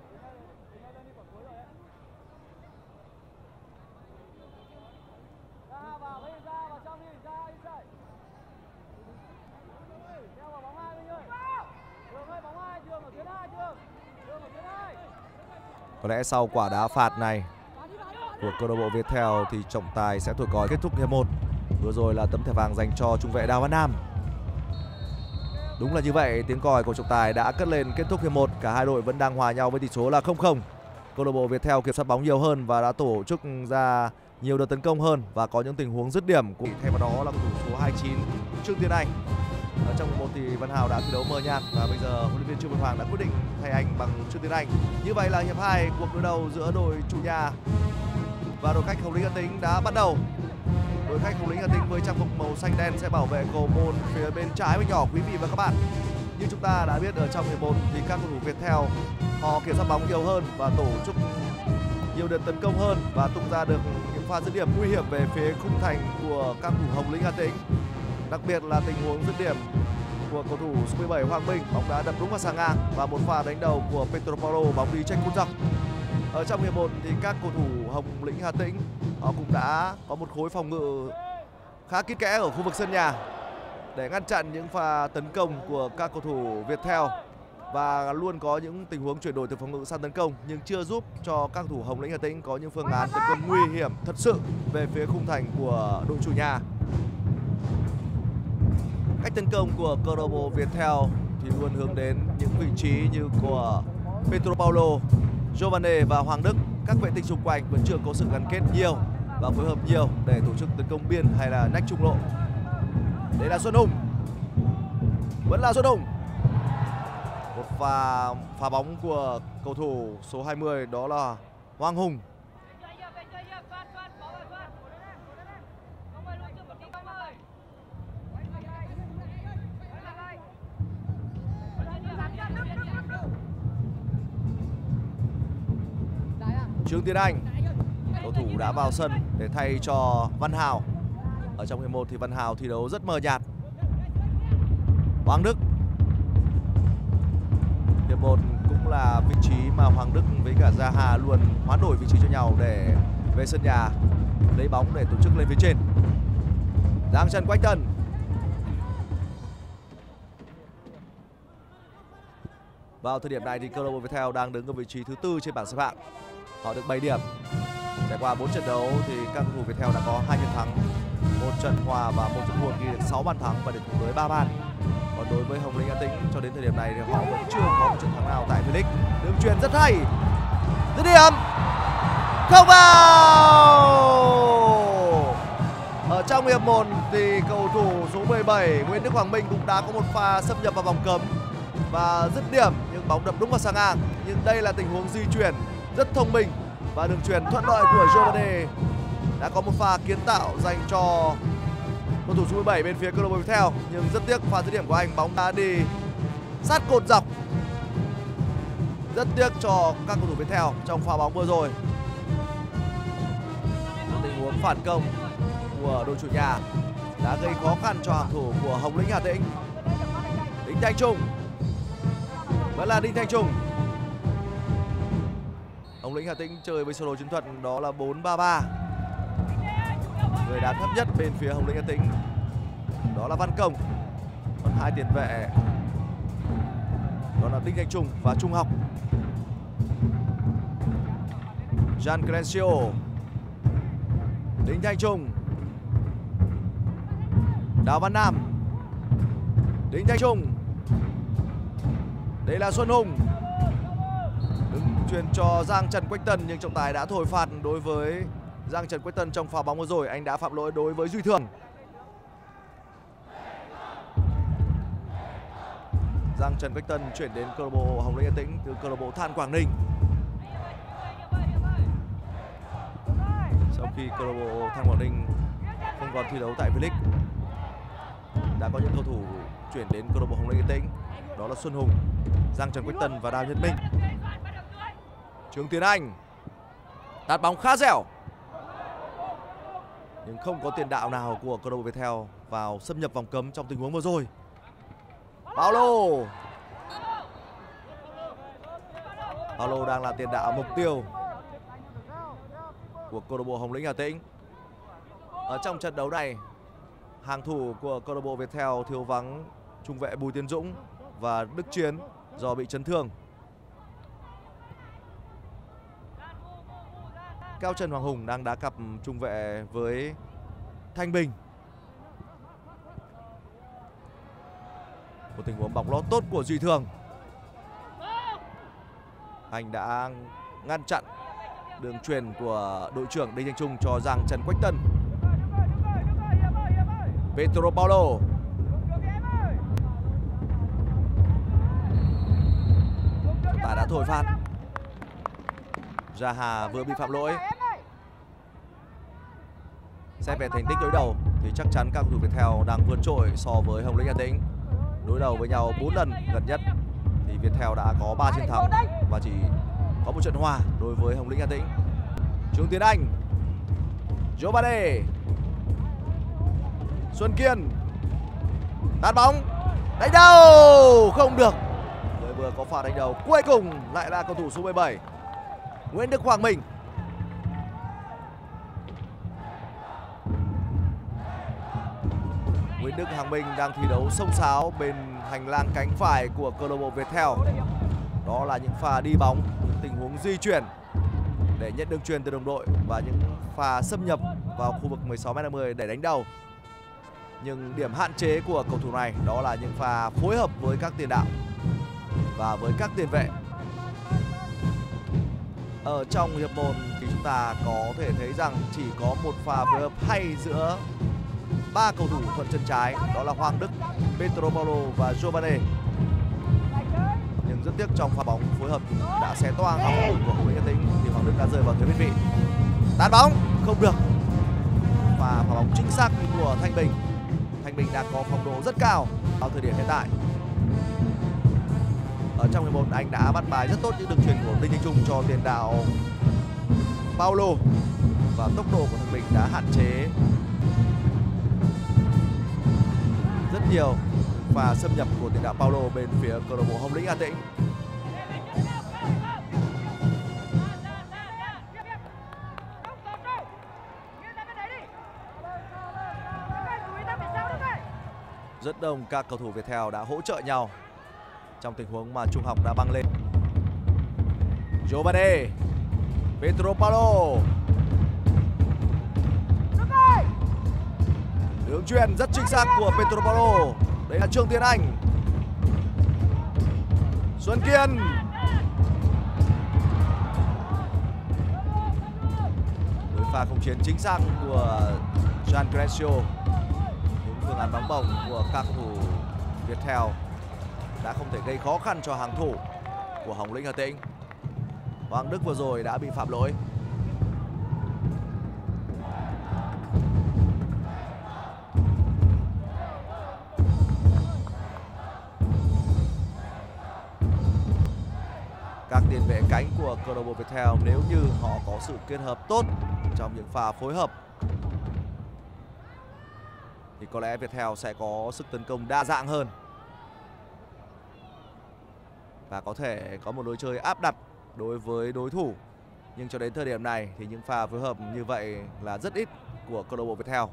Có lẽ sau quả đá phạt này của câu lạc bộ Viettel thì trọng tài sẽ thổi còi kết thúc hiệp 1. Vừa rồi là tấm thẻ vàng dành cho trung vệ Đào Văn Nam. Đúng là như vậy, tiếng còi của trọng tài đã cất lên kết thúc hiệp 1. Cả hai đội vẫn đang hòa nhau với tỷ số là 0-0. Câu lạc bộ Viettel kiểm soát bóng nhiều hơn và đã tổ chức ra nhiều đợt tấn công hơn và có những tình huống dứt điểm. Thay vào đó là cầu thủ số 29 Trương Tiến Anh. Ở trong hiệp 1 thì Văn Hào đã thi đấu mờ nhạt và bây giờ huấn luyện viên Trương Văn Hoàng đã quyết định thay anh bằng Trương Tiến Anh. Như vậy là hiệp 2 cuộc đối đầu giữa đội chủ nhà và đội khách Hồng Lĩnh Hà Tĩnh đã bắt đầu. Đội khách Hồng Lĩnh Hà Tĩnh với trang phục màu xanh đen sẽ bảo vệ cầu môn phía bên trái bên nhỏ quý vị và các bạn. Như chúng ta đã biết ở trong hiệp 1 thì các cầu thủ Viettel họ kiểm soát bóng nhiều hơn và tổ chức nhiều đợt tấn công hơn và tung ra được những pha dứt điểm nguy hiểm về phía khung thành của các cầu thủ Hồng Lĩnh Hà Tĩnh. Đặc biệt là tình huống dứt điểm của cầu thủ số 17 Hoàng Minh, bóng đá đập đúng vào xà ngang và một pha đánh đầu của Pedro Paulo, bóng đi tranh cún dọc. Ở trong hiệp 1 thì các cầu thủ Hồng Lĩnh Hà Tĩnh họ cũng đã có một khối phòng ngự khá kỹ kẽ ở khu vực sân nhà để ngăn chặn những pha tấn công của các cầu thủ Viettel và luôn có những tình huống chuyển đổi từ phòng ngự sang tấn công, nhưng chưa giúp cho các cầu thủ Hồng Lĩnh Hà Tĩnh có những phương án tấn công nguy hiểm thật sự về phía khung thành của đội chủ nhà. Cách tấn công của câu lạc bộ Viettel thì luôn hướng đến những vị trí như của Pedro Paulo, Giovanni và Hoàng Đức. Các vệ tinh xung quanh vẫn chưa có sự gắn kết nhiều và phối hợp nhiều để tổ chức tấn công biên hay là nách trung lộ. Đây là Xuân Hùng. Vẫn là Xuân Hùng. Một pha bóng của cầu thủ số 20 đó là Hoàng Hùng. Trương Tiến Anh, cầu thủ đã vào sân để thay cho Văn Hào. Ở trong hiệp 1 thì Văn Hào thi đấu rất mờ nhạt. Hoàng Đức. Hiệp 1 cũng là vị trí mà Hoàng Đức với cả Gia Hà luôn hoán đổi vị trí cho nhau để về sân nhà lấy bóng để tổ chức lên phía trên. Giang Trần Quách Tân. Vào thời điểm này thì câu lạc bộ Viettel đang đứng ở vị trí thứ 4 trên bảng xếp hạng. Họ được 7 điểm. Trải qua 4 trận đấu thì các cầu thủ Viettel đã có 2 chiến thắng, 1 trận hòa và 1 trận thua, ghi được 6 bàn thắng và được thủ tới 3 bàn. Còn đối với Hồng Lĩnh Hà Tĩnh cho đến thời điểm này thì họ vẫn chưa có một trận thắng nào tại V-League. Đường chuyền rất hay. Dứt điểm. Không vào. Ở trong hiệp 1 thì cầu thủ số 17 Nguyễn Đức Hoàng Minh cũng đã có một pha xâm nhập vào vòng cấm và dứt điểm nhưng bóng đập đúng vào xà ngang. Nhưng đây là tình huống di chuyển rất thông minh và đường chuyền thuận lợi của Giovanni đã có một pha kiến tạo dành cho cầu thủ số 17 bên phía câu lạc bộ Viettel, nhưng rất tiếc pha dứt điểm của anh, bóng đã đi sát cột dọc. Rất tiếc cho các cầu thủ Viettel trong pha bóng vừa rồi. Tình huống phản công của đội chủ nhà đã gây khó khăn cho hàng thủ của Hồng Lĩnh Hà Tĩnh. Đinh Thanh Trung, vẫn là Đinh Thanh Trung. Hồng Lĩnh Hà Tĩnh chơi với sơ đồ chiến thuật đó là 4-3-3. Người đá thấp nhất bên phía Hồng Lĩnh Hà Tĩnh đó là Văn Công. Còn hai tiền vệ đó là Đinh Thanh Trung và Trung Học. Gian Crencio, Đinh Thanh Trung, Đào Văn Nam, Đinh Thanh Trung. Đây là Xuân Hùng. Đứng chuyền cho Giang Trần Quách Tân nhưng trọng tài đã thổi phạt đối với Giang Trần Quách Tân trong pha bóng vừa rồi. Anh đã phạm lỗi đối với Duy Thường. Giang Trần Quách Tân chuyển đến câu lạc bộ Hồng Lĩnh Hà Tĩnh từ câu lạc bộ Than Quảng Ninh. Sau khi câu lạc bộ Than Quảng Ninh không còn thi đấu tại V-League, đã có những cầu thủ chuyển đến câu lạc bộ Hồng Lĩnh Hà Tĩnh, đó là Xuân Hùng, Giang Trần Quách Tân và Đào Nhật Minh. Trương Tiến Anh tạt bóng khá dẻo nhưng không có tiền đạo nào của câu lạc bộ Viettel vào xâm nhập vòng cấm trong tình huống vừa rồi. Paulo đang là tiền đạo mục tiêu của câu lạc bộ Hồng Lĩnh Hà Tĩnh. Ở trong trận đấu này, hàng thủ của câu lạc bộ Viettel thiếu vắng trung vệ Bùi Tiến Dũng và Đức Chiến do bị chấn thương. Cao Trần Hoàng Hùng đang đá cặp trung vệ với Thanh Bình. Một tình huống bóng lót tốt của Duy Thường. Anh đã ngăn chặn đường chuyền của đội trưởng Đinh Thanh Trung cho Giang Trần Quách Tân. Pedro Paulo. Trọng tài đã thổi phạt. Gia Hà vừa bị phạm lỗi. Xét về thành tích đối đầu thì chắc chắn các cầu thủ Viettel đang vượt trội so với Hồng Lĩnh Hà Tĩnh. Đối đầu với nhau 4 lần gần nhất thì Viettel đã có 3 chiến thắng và chỉ có một trận hòa đối với Hồng Lĩnh Hà Tĩnh. Trương Tiến Anh, Jobade, Xuân Kiên, tạt bóng, đánh đầu không được. Người vừa có pha đánh đầu cuối cùng lại là cầu thủ số 17 Nguyễn Đức Hoàng Minh. Nguyễn Đức Hoàng Minh đang thi đấu xông xáo bên hành lang cánh phải của câu lạc bộ Viettel. Đó là những pha đi bóng, những tình huống di chuyển để nhận đường chuyền từ đồng đội và những pha xâm nhập vào khu vực 16m50 để đánh đầu. Nhưng điểm hạn chế của cầu thủ này đó là những pha phối hợp với các tiền đạo và với các tiền vệ. Ở trong hiệp 1 thì chúng ta có thể thấy rằng chỉ có một pha phối hợp hay giữa 3 cầu thủ thuận chân trái, đó là Hoàng Đức, Pedro Paulo và Jobade. Nhưng rất tiếc trong pha bóng phối hợp đã xé toang hàng thủ của Hồng Lĩnh Hà Tĩnh thì Hoàng Đức đã rơi vào thế việt vị. Tạt bóng không được. Và pha bóng chính xác của Thanh Bình. Thanh Bình đang có phong độ rất cao vào thời điểm hiện tại. Ở trong hiệp 1 anh đã bắt bài rất tốt những đường chuyền của Đinh Thanh Trung cho tiền đạo Paulo và tốc độ của Thanh Bình đã hạn chế rất nhiều pha xâm nhập của tiền đạo Paulo bên phía câu lạc bộ Hồng Lĩnh Hà Tĩnh. Rất đông các cầu thủ Viettel đã hỗ trợ nhau trong tình huống mà Trung Học đã băng lên. Jobade, Pedro Paulo. Đường chuyền rất chính xác của Pedro Paulo. Đây là Trương Tiến Anh. Xuân Kiên. Đối pha không chiến chính xác của Gian Crescio. Những phương án bóng bổng của các cầu thủ Viettel đã không thể gây khó khăn cho hàng thủ của Hồng Lĩnh Hà Tĩnh. Hoàng Đức vừa rồi đã bị phạm lỗi. Các tiền vệ cánh của câu lạc bộ Viettel nếu như họ có sự kết hợp tốt trong những pha phối hợp thì có lẽ Viettel sẽ có sức tấn công đa dạng hơn và có thể có một lối chơi áp đặt đối với đối thủ. Nhưng cho đến thời điểm này thì những pha phối hợp như vậy là rất ít của câu lạc bộ Viettel.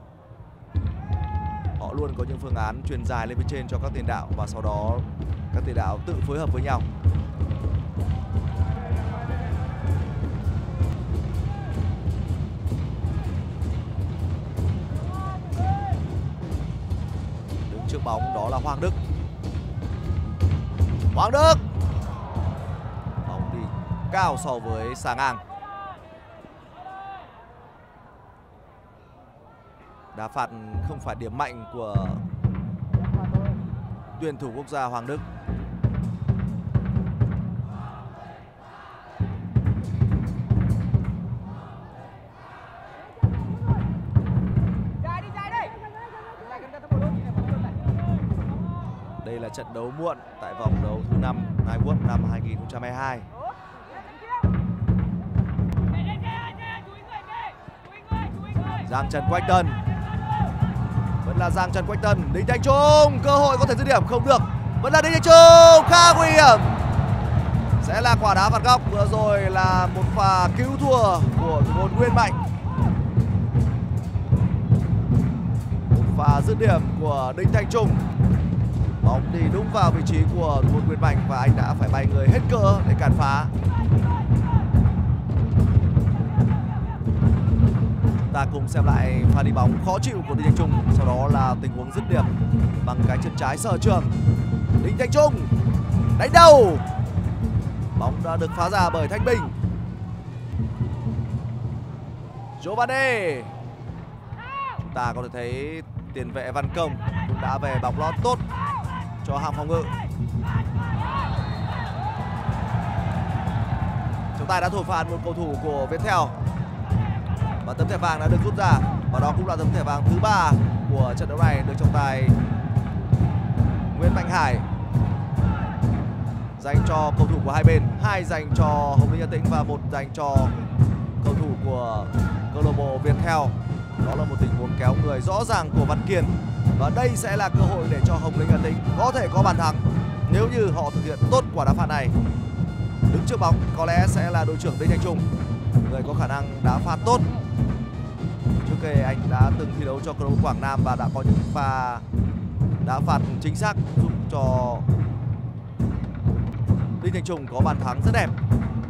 Họ luôn có những phương án truyền dài lên phía trên cho các tiền đạo và sau đó các tiền đạo tự phối hợp với nhau. Đứng trước bóng đó là Hoàng Đức. Hoàng Đức. Bóng đi cao so với Sa Ngang. Đá phạt không phải điểm mạnh của tuyển thủ quốc gia Hoàng Đức. Đây là trận đấu muộn tại vòng đấu thứ 5 World năm 2022. Giang Trần Quách Tân. Vẫn là Giang Trần Quách Tân. Đinh Thanh Trung, cơ hội có thể dứt điểm không được. Vẫn là Đinh Thanh Trung, khá nguy hiểm. Sẽ là quả đá phạt góc. Vừa rồi là một pha cứu thua của thủ môn Nguyên Mạnh. Một pha dứt điểm của Đinh Thanh Trung. Bóng đi đúng vào vị trí của thủ môn Nguyên Mạnh và anh đã phải bay người hết cỡ để cản phá. Ta cùng xem lại pha đi bóng khó chịu của Đinh Thanh Trung. Sau đó là tình huống dứt điểm bằng cái chân trái Sở Trường. Đinh Thanh Trung đánh đầu. Bóng đã được phá ra bởi Thanh Bình. Giovanni. Chúng ta có thể thấy tiền vệ Văn Công cũng đã về bóng lót tốt cho hàng phòng ngự. Chúng ta đã thổi phạt một cầu thủ của Viettel và tấm thẻ vàng đã được rút ra và đó cũng là tấm thẻ vàng thứ 3 của trận đấu này được trong tay Nguyễn Mạnh Hải, dành cho cầu thủ của hai bên, 2 dành cho Hồng Lĩnh Hà Tĩnh và 1 dành cho cầu thủ của câu lạc bộ Viettel. Đó là một tình huống kéo người rõ ràng của Văn Kiên và đây sẽ là cơ hội để cho Hồng Lĩnh Hà Tĩnh có thể có bàn thắng nếu như họ thực hiện tốt quả đá phạt này. Đứng trước bóng có lẽ sẽ là đội trưởng Đinh Thanh Trung, người có khả năng đá phạt tốt. Trước đây anh đã từng thi đấu cho câu lạc bộ Quảng Nam và đã có những pha đá phạt chính xác giúp cho Đinh Thanh Trung có bàn thắng rất đẹp.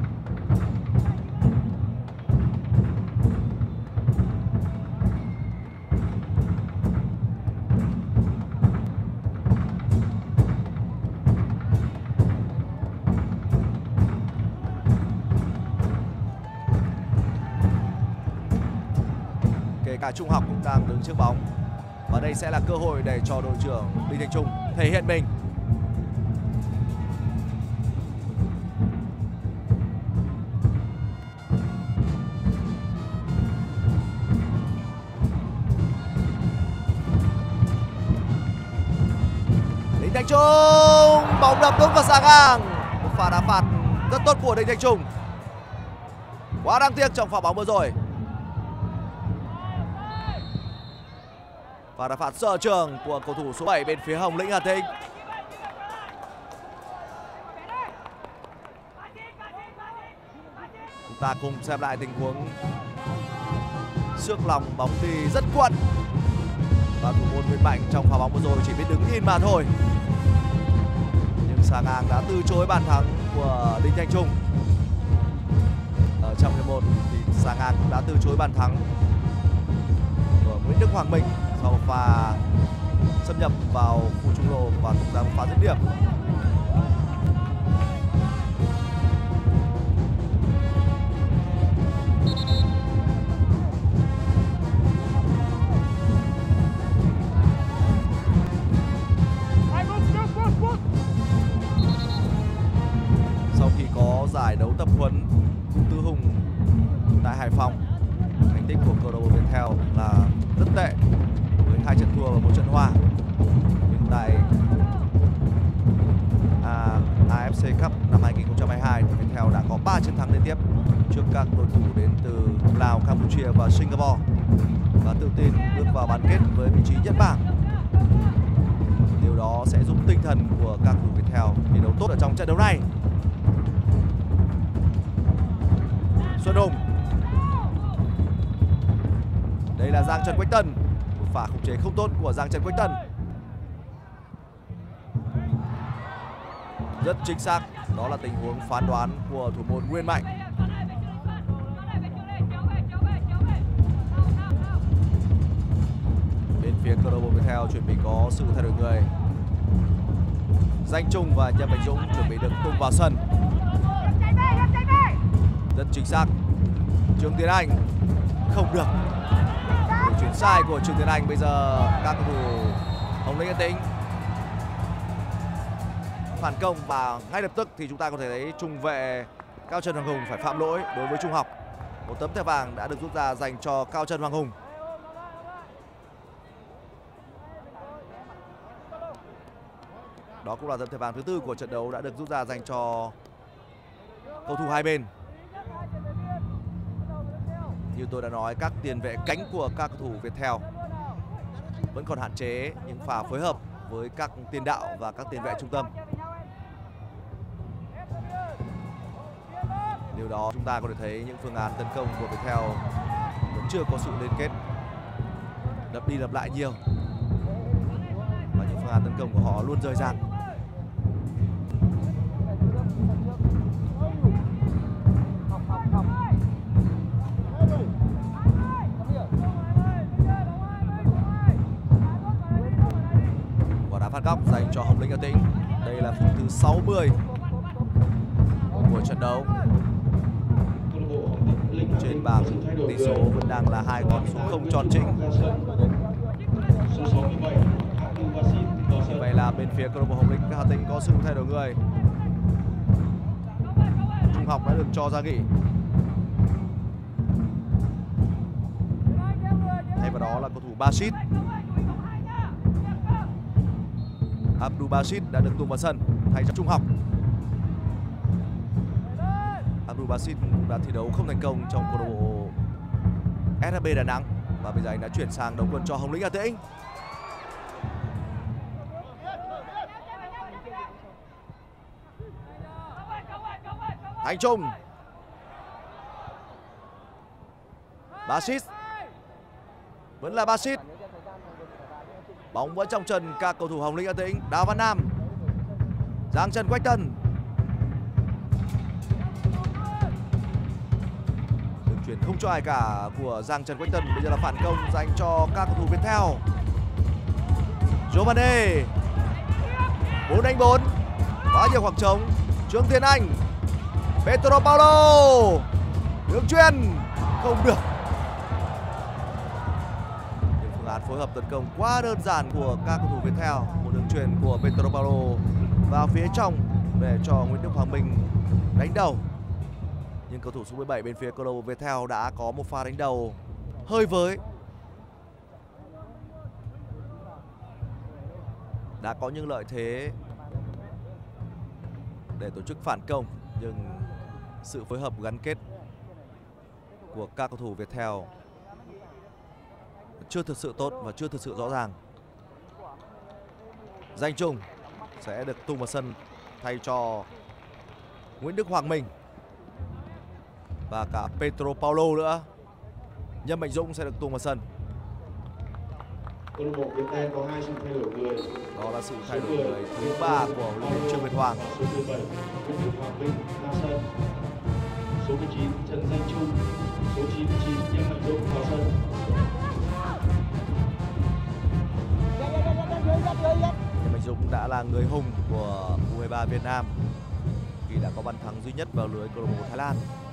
Cả Trung Học cũng đang đứng trước bóng và đây sẽ là cơ hội để cho đội trưởng Đinh Thanh Trung thể hiện mình. Đinh Thanh Trung, bóng đập đúng vào Sa Ngang. Một pha đá phạt rất tốt của Đinh Thanh Trung. Quá đáng tiếc trong pha bóng vừa rồi. Và đá phạt Sở Trường của cầu thủ số 7 bên phía Hồng Lĩnh Hà Tĩnh. Chúng ta cùng xem lại tình huống xước lòng, bóng đi rất quận và thủ môn Nguyễn Mạnh trong pha bóng vừa rồi chỉ biết đứng nhìn mà thôi. Nhưng Sa Ngang đã từ chối bàn thắng của Đinh Thanh Trung. Ở trong hiệp 1 thì Sa Ngang cũng đã từ chối bàn thắng của Nguyễn Đức Hoàng Minh sau pha xâm nhập vào khu trung lộ và tung ra một pha dứt điểm. Sau khi có giải đấu tập huấn Tư Hùng tại Hải Phòng, thành tích của câu lạc bộ Viettel là rất tệ với 2 trận thua và 1 trận hòa. Nhưng tại AFC Cup năm 2022 thì Viettel đã có 3 chiến thắng liên tiếp trước các đối thủ đến từ Lào, Campuchia và Singapore. và tự tin bước vào bán kết với vị trí nhất bảng. Điều đó sẽ giúp tinh thần của các cầu thủ Viettel thi đấu tốt ở trong trận đấu này. Xuân Hùng. Đây là Giang Trần Quách Tân. Một pha khống chế không tốt của Giang Trần Quách Tân. Rất chính xác, đó là tình huống phán đoán của thủ môn Nguyên Mạnh. Bên phía câu lạc bộ Viettel chuẩn bị có sự thay đổi người. Danh Trung và Nhâm Mạnh Dũng chuẩn bị được tung vào sân. Rất chính xác. Trương Tiến Anh không được. Đường chuyển sai của Trương Tiến Anh. Bây giờ các cầu thủ Hồng Lĩnh Hà Tĩnh phản công và ngay lập tức thì chúng ta có thể thấy trung vệ Cao Trần Hoàng Hùng phải phạm lỗi đối với Trung Học. Một tấm thẻ vàng đã được rút ra dành cho Cao Trần Hoàng Hùng. Đó cũng là tấm thẻ vàng thứ tư của trận đấu đã được rút ra dành cho cầu thủ hai bên. Như tôi đã nói, các tiền vệ cánh của các cầu thủ Viettel vẫn còn hạn chế những pha phối hợp với các tiền đạo và các tiền vệ trung tâm. Điều đó chúng ta có thể thấy những phương án tấn công của Viettel vẫn chưa có sự liên kết, lặp đi lặp lại nhiều và những phương án tấn công của họ luôn rời rạc. Quả đá phạt góc dành cho Hồng Lĩnh Hà Tĩnh. Đây là phút thứ 60 của trận đấu. Trên bảng tỷ số vẫn đang là 2 con số không tròn trĩnh. Như vậy là bên phía câu lạc bộ Hồng Lĩnh Hà Tĩnh có sự thay đổi người. Trung Học đã được cho ra nghỉ. Thay vào đó là cầu thủ Basit. Abdul Basit đã được tung vào sân thay cho Trung Học. Abdul Basit cũng đã thi đấu không thành công trong câu lạc bộ SHB Đà Nẵng và bây giờ anh đã chuyển sang đấu quân cho Hồng Lĩnh Hà Tĩnh. Thành Trung. Basit. Vẫn là Basit. Bóng vẫn trong chân các cầu thủ Hồng Lĩnh Hà Tĩnh. Đào Văn Nam. Giang Trần Quách Tân. Đường chuyển không cho ai cả của Giang Trần Quách Tân. Bây giờ là phản công dành cho các cầu thủ Viettel. Giovane. 4-4. Quá nhiều khoảng trống. Trương Tiến Anh. Pedro Paulo. Đường chuyền không được. Những phương án phối hợp tấn công quá đơn giản của các cầu thủ Viettel. Một đường chuyền của Pedro Paulo vào phía trong để cho Nguyễn Đức Hoàng Minh đánh đầu. Nhưng cầu thủ số 17 bên phía câu lạc bộ Viettel đã có một pha đánh đầu hơi với. Đã có những lợi thế để tổ chức phản công nhưng sự phối hợp gắn kết của các cầu thủ Viettel chưa thực sự tốt và chưa thực sự rõ ràng. Danh Trung sẽ được tung vào sân thay cho Nguyễn Đức Hoàng Minh và cả Pedro Paulo nữa. Nhâm Mạnh Dũng sẽ được tung vào sân.
Câu lạc bộ Viettel có 2 sự thay đổi người.
Đó là sự thay đổi người thứ 3 của huấn luyện viên Trương Việt Hoàng.
Số 17 Nguyễn Đức Hoàng Minh ra sân. Số 19 Trần Danh Trung. Số 99 Nhâm Mạnh Dũng vào sân.
Nhâm Mạnh Dũng đã là người hùng của U23 Việt Nam khi đã có bàn thắng duy nhất vào lưới câu lạc bộ Thái Lan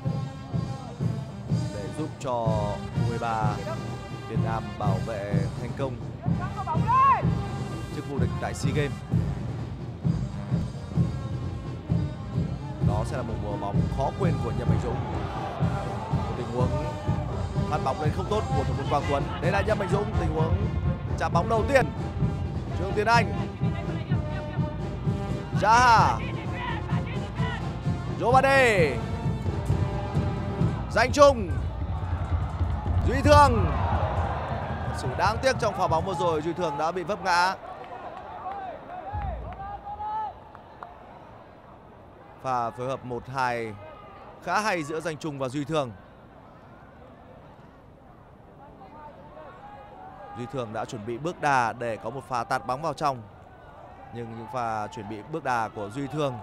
để giúp cho U23 Việt Nam bảo vệ thành công chức vô địch tại SEA Games. Đó sẽ là một mùa bóng khó quên của Nhâm Mạnh Dũng. Một tình huống phát bóng lên không tốt của thủ môn Quang Tuấn. Đây là Nhâm Mạnh Dũng, tình huống chạm bóng đầu tiên. Trương Tiến Anh. Zaha. Giovane. Danh Trung. Duy Thương. Sự đáng tiếc trong pha bóng vừa rồi, Duy Thường đã bị vấp ngã. Pha phối hợp 1-2 khá hay giữa Danh Trung và Duy Thường. Duy Thường đã chuẩn bị bước đà để có một pha tạt bóng vào trong, nhưng những pha chuẩn bị bước đà của Duy Thường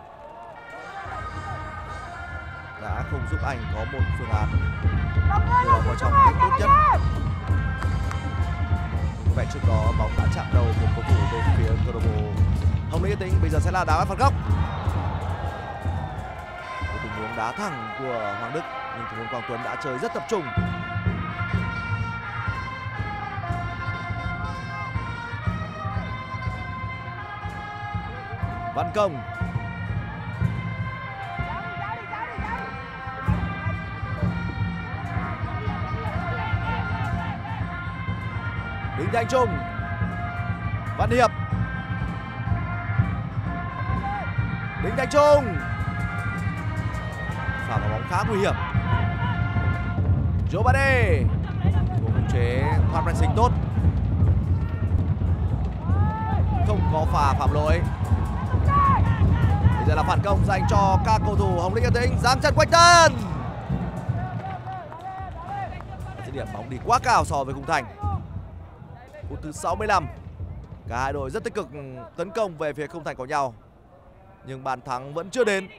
đã không giúp anh có một phương án đưa vào trong cách tốt nhất. Vậy trước đó bóng đã chạm đầu một cầu thủ bên phía câu lạc bộ Hồng Lĩnh Hà Tĩnh. Bây giờ sẽ là đá phạt góc. Một tình huống đá thẳng của Hoàng Đức, nhưng thủ môn Quang Tuấn đã chơi rất tập trung. Văn Công. Đinh Thanh Trung. Văn Hiệp. Đinh Thanh Trung. Pha vào bóng khá nguy hiểm. Giovanni. Khống chế thoát pressing tốt. Không có pha phạm lỗi. Bây giờ là phản công dành cho các cầu thủ Hồng Lĩnh Hà Tĩnh. Giang chân quanh tân. Dứt điểm bóng đi quá cao so với khung thành. Phút thứ 65. Cả hai đội rất tích cực tấn công về phía khung thành của nhau, nhưng bàn thắng vẫn chưa đến.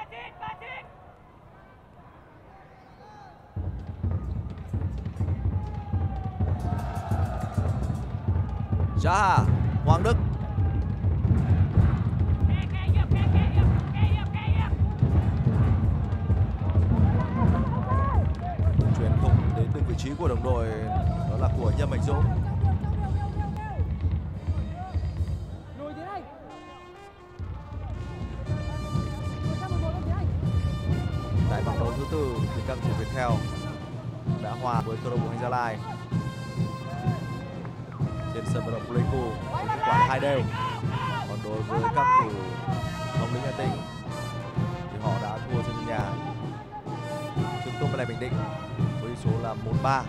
Zaha, Hoàng Đức. Chuyền không đến từng vị trí của đồng đội, đó là của Nhâm Mạnh Dũng. Tại vòng đấu thứ tư thì các cầu thủ Viettel đã hòa với câu lạc bộ Hoàng Gia Lai trên sân vận động Pleiku với kết quả 2-2. Còn đối với các cầu thủ Hồng Lĩnh Hà Tĩnh thì họ đã thua trên sân nhà trước Tô Lai Bình Định với số là 1-3.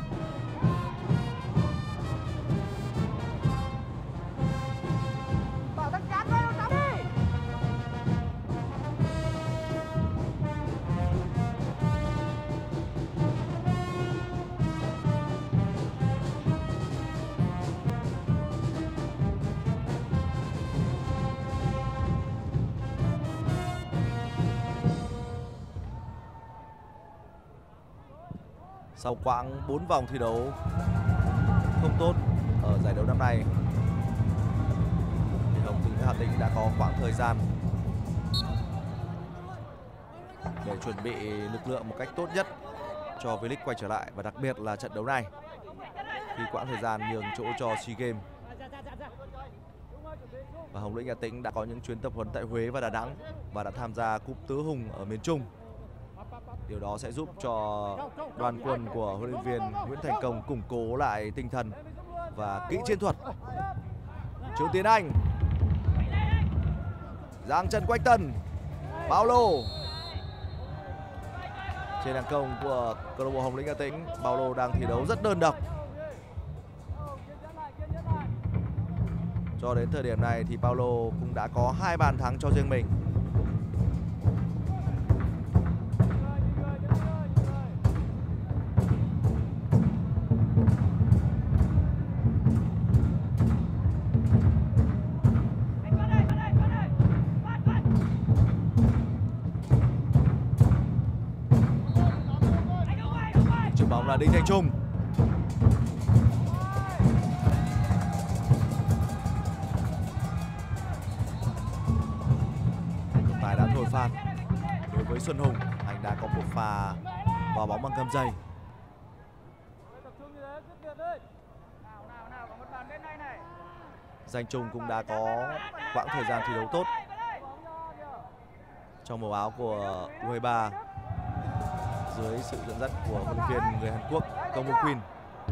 Sau quãng 4 vòng thi đấu không tốt ở giải đấu năm nay thì Hồng Lĩnh Hà Tĩnh đã có quãng thời gian để chuẩn bị lực lượng một cách tốt nhất cho V-League quay trở lại, và đặc biệt là trận đấu này khi quãng thời gian nhường chỗ cho SEA Games. Và Hồng Lĩnh Hà Tĩnh đã có những chuyến tập huấn tại Huế và Đà Nẵng và đã tham gia Cúp Tứ Hùng ở miền Trung. Điều đó sẽ giúp cho đoàn quân của huấn luyện viên Nguyễn Thành Công củng cố lại tinh thần và kỹ chiến thuật. Trương Tiến Anh. Giang chân quanh tân. Paulo. Trên hàng công của câu lạc bộ Hồng Lĩnh Hà Tĩnh, Paulo đang thi đấu rất đơn độc. Cho đến thời điểm này thì Paulo cũng đã có 2 bàn thắng cho riêng mình. Chuyền bóng là Đinh Thanh Trung. Tài đã thổi phạt đối với Xuân Hùng. Anh đã có một pha vào bóng bằng gầm dây. Danh Trung cũng đã có quãng thời gian thi đấu tốt trong màu áo của U23 dưới sự dẫn dắt của huấn luyện viên người Hàn Quốc Công Mông Quyên.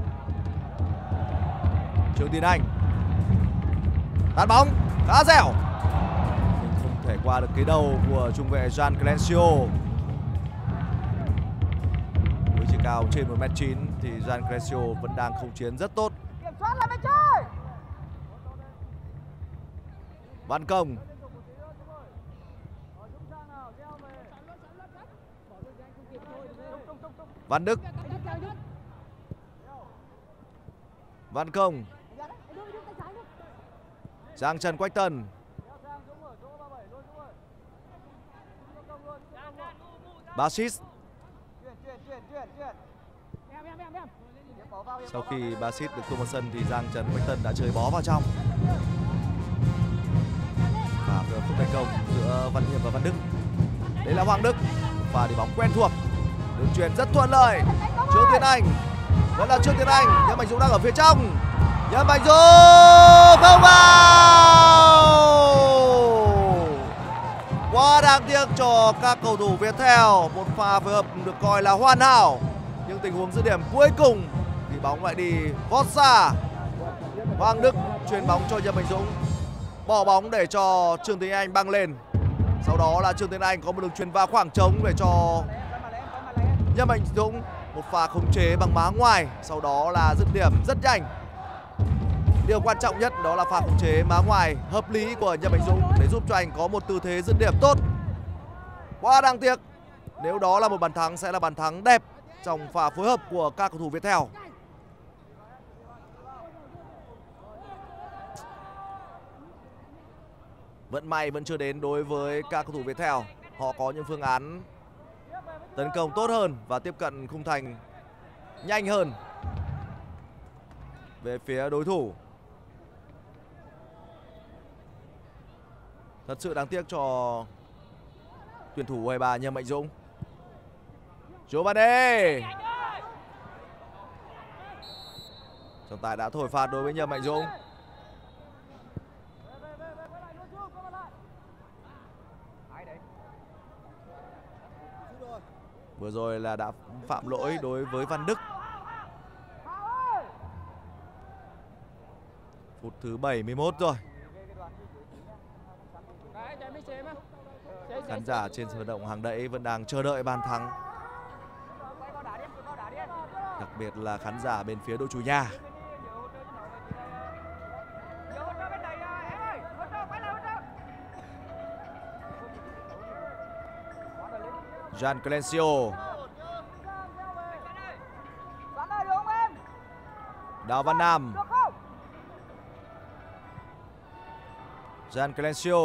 Trương Tiến Anh tạt bóng khá dẻo nhưng không thể qua được cái đầu của trung vệ Jean Clencio. Với chiều chiều cao trên 1m9 thì Gian Crescio vẫn đang khống chiến rất tốt. Văn Công. Văn Đức. Văn Công. Giang Trần Quách Tân. Basis. Sau khi Basis được tung vào sân thì Giang Trần Quách Tân đã chơi bó vào trong. Và không thành công giữa Văn Hiệp và Văn Đức. Đây là Hoàng Đức. Và đi bóng quen thuộc. Đường chuyền rất thuận lợi. Trương Tiến Anh. Vẫn là Trương Tiến Anh. Nhâm Mạnh Dũng đang ở phía trong. Nhâm Mạnh Dũng không vào. Quá đáng tiếc cho các cầu thủ Viettel. Một pha phối hợp được coi là hoàn hảo. Nhưng tình huống dứt điểm cuối cùng thì bóng lại đi vót xa. Hoàng Đức chuyền bóng cho Nhâm Mạnh Dũng. Bỏ bóng để cho Trương Tiến Anh băng lên. Sau đó là Trương Tiến Anh có một đường chuyền vào khoảng trống để cho Nhâm Mạnh Dũng. Một pha khống chế bằng má ngoài. Sau đó là dứt điểm rất nhanh. Điều quan trọng nhất đó là pha khống chế má ngoài hợp lý của Nhâm Mạnh Dũng để giúp cho anh có một tư thế dứt điểm tốt. Quá đáng tiếc. Nếu đó là một bàn thắng sẽ là bàn thắng đẹp trong pha phối hợp của các cầu thủ Viettel. Vận may vẫn chưa đến đối với các cầu thủ Viettel. Họ có những phương án tấn công tốt hơn và tiếp cận khung thành nhanh hơn về phía đối thủ. Thật sự đáng tiếc cho tuyển thủ U23 Nhâm Mạnh Dũng. Giovanni. Trọng tài đã thổi phạt đối với Nhâm Mạnh Dũng. Vừa rồi là đã phạm lỗi đối với Văn Đức. Phút thứ 71 rồi. Khán giả trên sân vận động Hàng Đẫy vẫn đang chờ đợi bàn thắng. Đặc biệt là khán giả bên phía đội chủ nhà. Gian Crescio. Đào Văn Nam. Gian Crescio.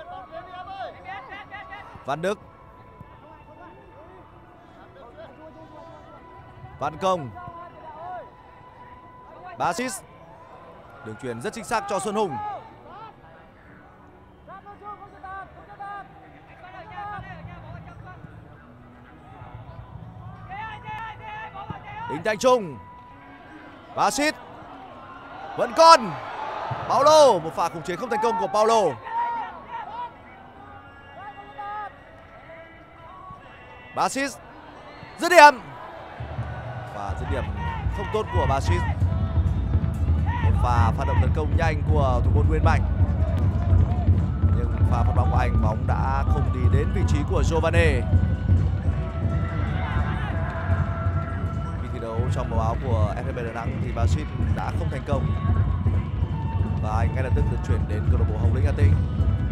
Văn Đức. Văn Công. Basis. Đường chuyền rất chính xác cho Xuân Hùng. Đinh Thanh Trung. Basis. Vẫn còn Paulo. Một pha khống chế không thành công của Paulo. Basis. Dứt điểm. Và dứt điểm không tốt của Basis. Một pha phát động tấn công nhanh của thủ môn Nguyên Mạnh. Nhưng pha phát bóng của anh, bóng đã không đi đến vị trí của Giovanni. Khi thi đấu trong màu áo của FCB Đà Nẵng thì Basis đã không thành công. Và anh ngay lập tức được chuyển đến câu lạc bộ Hồng Lĩnh Hà Tĩnh.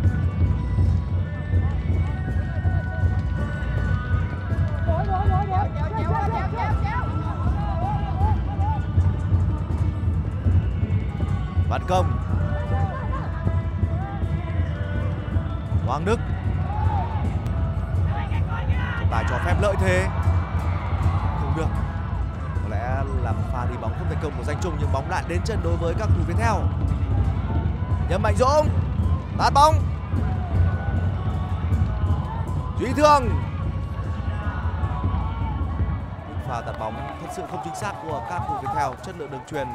Văn Công. Hoàng Đức. Trọng tài cho phép lợi thế. Không được. Có lẽ là một pha đi bóng không thành công của Danh Trung, nhưng bóng lại đến chân đối với các thủ Viettel. Nhâm Mạnh Dũng. Tạt bóng. Duy Thương. Những pha tạt bóng thật sự không chính xác của các thủ Viettel. Chất lượng đường chuyền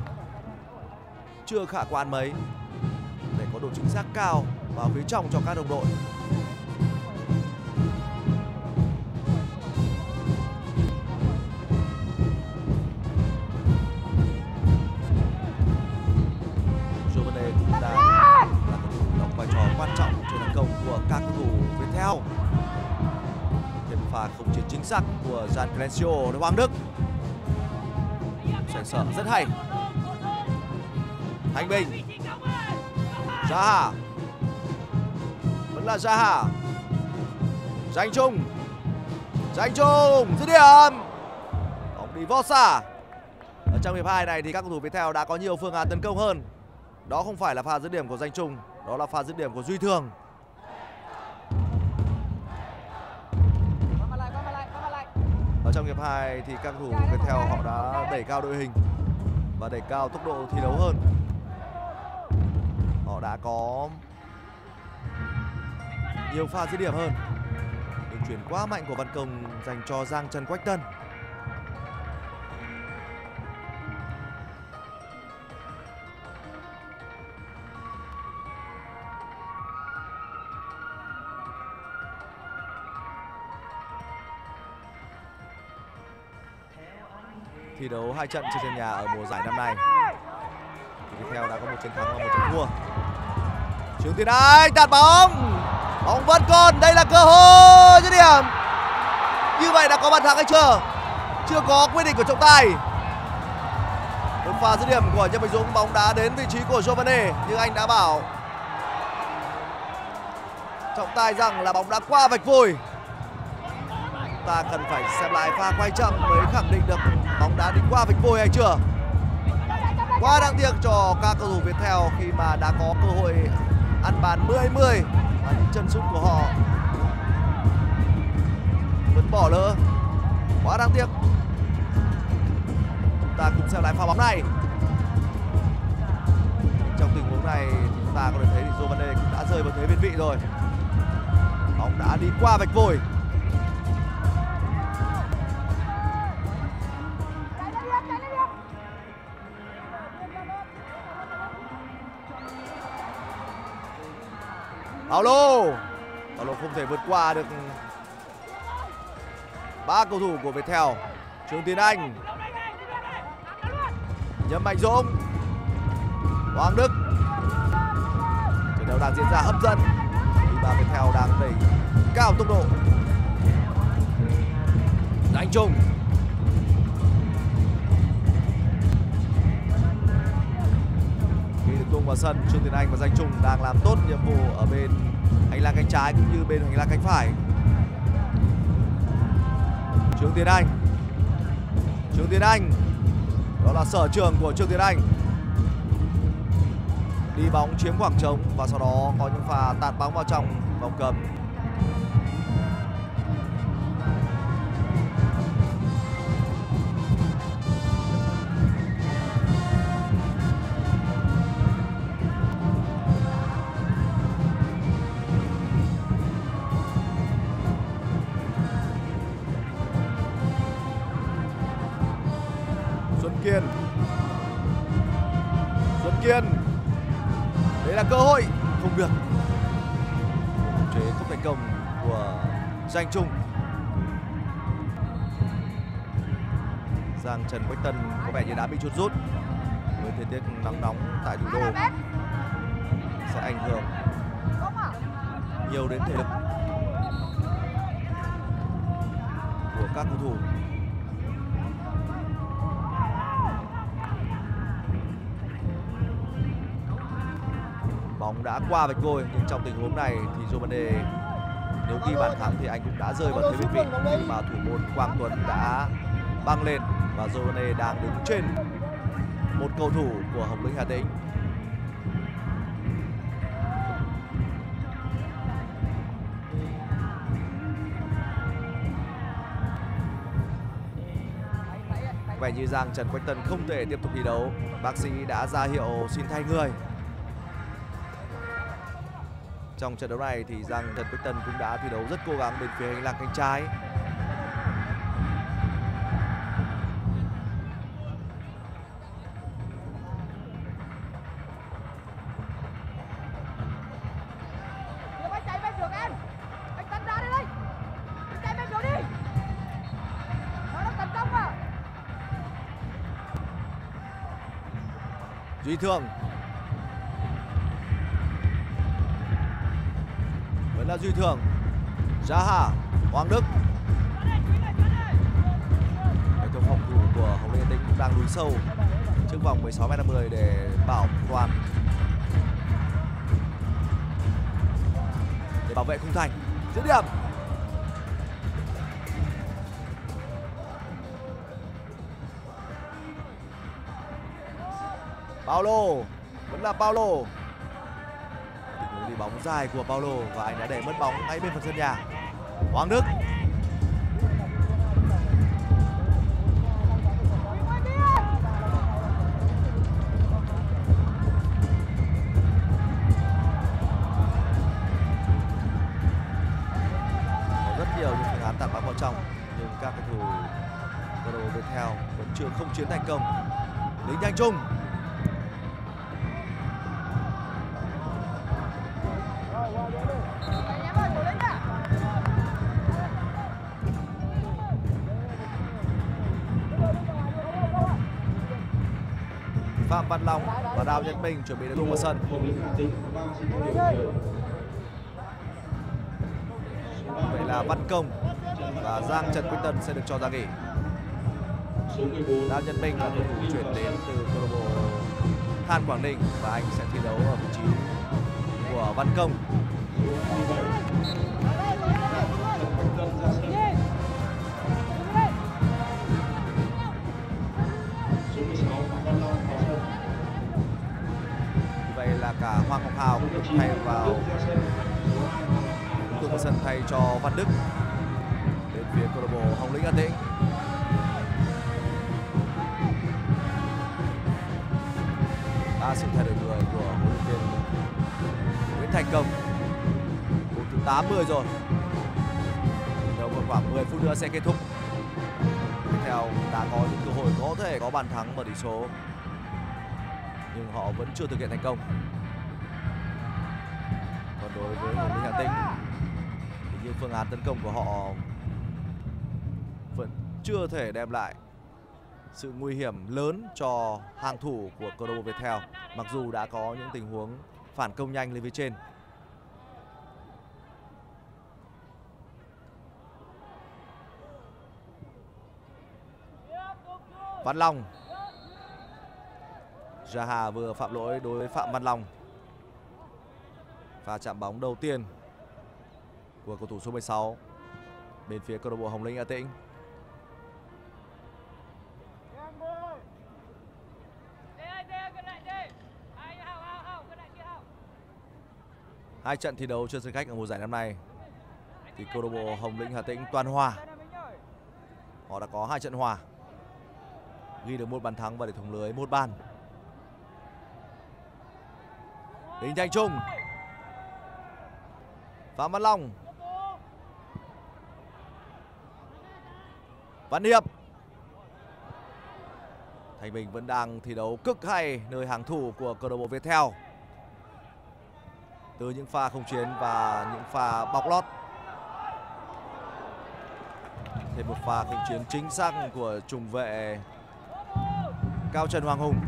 chưa khả quan mấy để có độ chính xác cao vào phía trong cho các đồng đội. Giovanni cũng đang là cầu thủ đóng vai trò quan trọng trên tấn công của các cầu thủ Viettel. Thêm pha không chiến chính xác của của Jan Clencio. Hoàng Đức xoay sở rất hay. Thanh Bình, Zaha, vẫn là Zaha. Danh Trung dứt điểm. Bóng đi vót xa. Ở trong hiệp 2 này thì các cầu thủ Viettel đã có nhiều phương án tấn công hơn. Đó không phải là pha dứt điểm của Danh Trung, đó là pha dứt điểm của Duy Thường. Ở trong hiệp 2 thì các cầu thủ Viettel họ đã đẩy cao đội hình và đẩy cao tốc độ thi đấu hơn. Họ đã có nhiều pha dứt điểm hơn. Đường chuyển quá mạnh của Văn Công dành cho Giang Trần Quách Tân. Thi đấu 2 trận trên sân nhà ở mùa giải năm nay. Viettel đã có 1 chiến thắng và 1 trận thua. Trương Tiến Anh tạt bóng. Bóng vẫn còn, đây là cơ hội dứt điểm. Như vậy đã có bàn thắng hay chưa? Chưa có quyết định của trọng tài. Một pha dứt điểm của Nhâm Mạnh Dũng, bóng đá đến vị trí của Giovane nhưng anh đã bảo trọng tài rằng là bóng đã qua vạch vôi. Ta cần phải xem lại pha quay chậm mới khẳng định được bóng đá đi qua vạch vôi hay chưa. Quá đáng tiếc cho các cầu thủ Viettel khi mà đã có cơ hội ăn bàn 10-10 và những chân sút của họ vẫn bỏ lỡ. Quá đáng tiếc. Chúng ta cùng xem lại pha bóng này. Trong tình huống này thì chúng ta có thể thấy thì Giovane cũng đã rơi vào thế biên vị rồi. Bóng đã đi qua vạch vôi. Paulo không thể vượt qua được 3 cầu thủ của Viettel. Trương Tiến Anh, Nhâm Mạnh Dũng, Hoàng Đức. Trận đấu đang diễn ra hấp dẫn khi mà Viettel đang đẩy cao tốc độ. Danh Trung, khi được tung vào sân, Trương Tiến Anh và Danh Trung đang làm tốt nhiệm vụ ở bên hành lang cánh trái cũng như bên hành lang cánh phải. Trương Tiến Anh, đó là sở trường của Trương Tiến Anh. Đi bóng chiếm khoảng trống và sau đó có những pha tạt bóng vào trong vòng cấm. Xuân Kiên, đấy là cơ hội, không được. Chế không thành công của Danh Trung. Giang Trần Quách Tân có vẻ như đã bị chuột rút với thời tiết nắng nóng tại thủ đô sẽ ảnh hưởng nhiều đến thể lực của các cầu thủ. Bóng đã qua vạch vôi nhưng trong tình huống này thì Giovane nếu ghi bàn thắng thì anh cũng đã rơi vào thế biên vị, nhưng mà thủ môn Quang Tuấn đã băng lên và Giovane đang đứng trên một cầu thủ của Hồng Lĩnh Hà Tĩnh. Vẻ như Giang Trần Quách Tân không thể tiếp tục thi đấu. Bác sĩ đã ra hiệu xin thay người. Trong trận đấu này thì Giang Trần Quách Tân cũng đã thi đấu rất cố gắng bên phía hành lang cánh trái. Duy Thường, vẫn là Duy Thường. Zaha, Hoàng Đức, của Hồng Lĩnh Hà Tĩnh cũng đang lùi sâu trước vòng 16m50 để bảo toàn, để bảo vệ khung thành. Dứt điểm. Paulo, vẫn là Paulo. Tình huống đi bóng dài của Paulo và anh đã để mất bóng ngay bên phần sân nhà. Hoàng Đức. Có rất nhiều những phương án tạt bóng vào trong nhưng các cầu thủ câu lạc bộ Viettel vẫn chưa không chiến thành công. Đinh Thanh Trung. Phạm Văn Long và Đào Nhật Minh chuẩn bị để tung vào sân. Vậy là Văn Công và Giang Trần Quyết Tân sẽ được cho ra nghỉ. Đào Nhật Minh là cầu thủ chuyển đến từ câu lạc bộ Than Quảng Ninh và anh sẽ thi đấu ở vị trí của Văn Công. Vậy là cả Hoàng Ngọc Hào cũng được thay vào tung vào sân thay cho Văn Đức đến phía câu lạc bộ Hồng Lĩnh Hà Tĩnh. Ba sự thay đổi người của huấn luyện viên Nguyễn Thành Công. Phút thứ 80 rồi. Đấu còn khoảng 10 phút nữa sẽ kết thúc. Theo đã có những cơ hội có thể có bàn thắng mở tỷ số nhưng họ vẫn chưa thực hiện thành công. Còn đối với Hồng Lĩnh Hà Tĩnh thì những phương án tấn công của họ vẫn chưa thể đem lại sự nguy hiểm lớn cho hàng thủ của câu lạc bộ Viettel, mặc dù đã có những tình huống phản công nhanh lên phía trên. Văn Long. Zaha vừa phạm lỗi đối với Phạm Văn Long. Pha chạm bóng đầu tiên của cầu thủ số 16 bên phía câu lạc bộ Hồng Lĩnh Hà Tĩnh. Hai trận thi đấu trên sân khách ở mùa giải năm nay thì câu lạc bộ Hồng Lĩnh Hà Tĩnh toàn hòa. Họ đã có 2 trận hòa, ghi được 1 bàn thắng và để thủng lưới 1 bàn. Đinh Thanh Trung. Phạm Văn Long. Văn Hiệp. Thanh Bình vẫn đang thi đấu cực hay nơi hàng thủ của câu lạc bộ Viettel. Từ những pha không chiến và những pha bọc lót. Thêm một pha không chiến chính xác của trùng vệ Cao Trần Hoàng Hùng.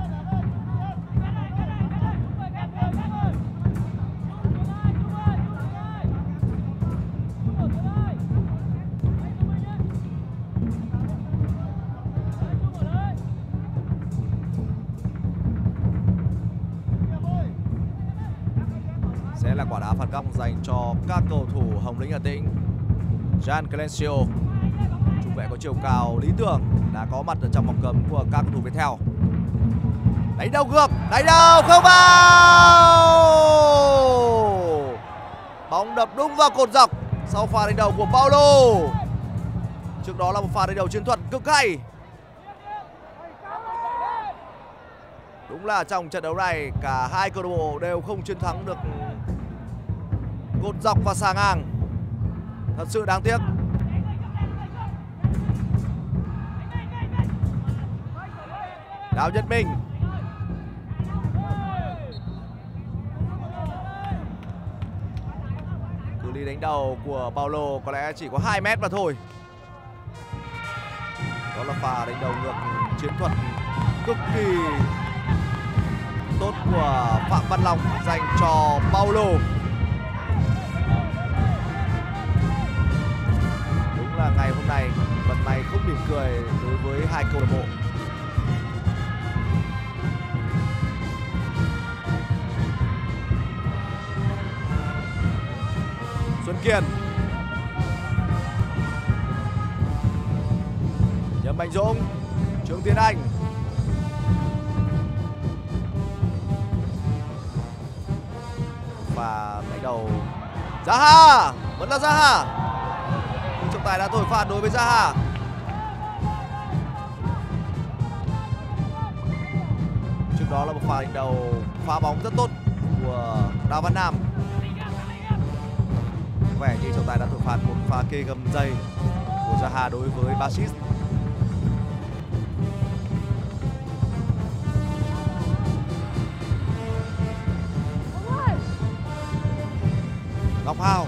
Sẽ là quả đá phạt góc dành cho các cầu thủ Hồng Lĩnh Hà Tĩnh. Jan Clencio, trung vệ có chiều cao lý tưởng, đã có mặt ở trong vòng cấm của các cầu thủ Viettel. Đánh đầu ngược, đánh đầu không vào. Bóng đập đúng vào cột dọc sau pha đánh đầu của Paulo. Trước đó là một pha đánh đầu chiến thuật cực hay. Đúng là trong trận đấu này cả hai câu lạc bộ đều không chiến thắng được cột dọc và xà ngang. Thật sự đáng tiếc. Đào Nhật Minh. Cự ly đánh đầu của Paulo có lẽ chỉ có 2 mét mà thôi. Đó là pha đánh đầu ngược chiến thuật cực kỳ tốt của Phạm Văn Long dành cho Paulo. Đúng là ngày hôm nay vận may không mỉm cười đối với hai câu lạc bộ. Xuân Kiên, Nhâm Mạnh Dũng, Trương Tiến Anh. Và đánh đầu Zaha, vẫn là Zaha. Trọng tài đã thổi phạt đối với Zaha. Trước đó là một pha đánh đầu phá bóng rất tốt của Đào Văn Nam. Có vẻ như trọng tài đã thổi phạt một pha kê gầm dây của Zaha đối với Basis. Ngọc Hào,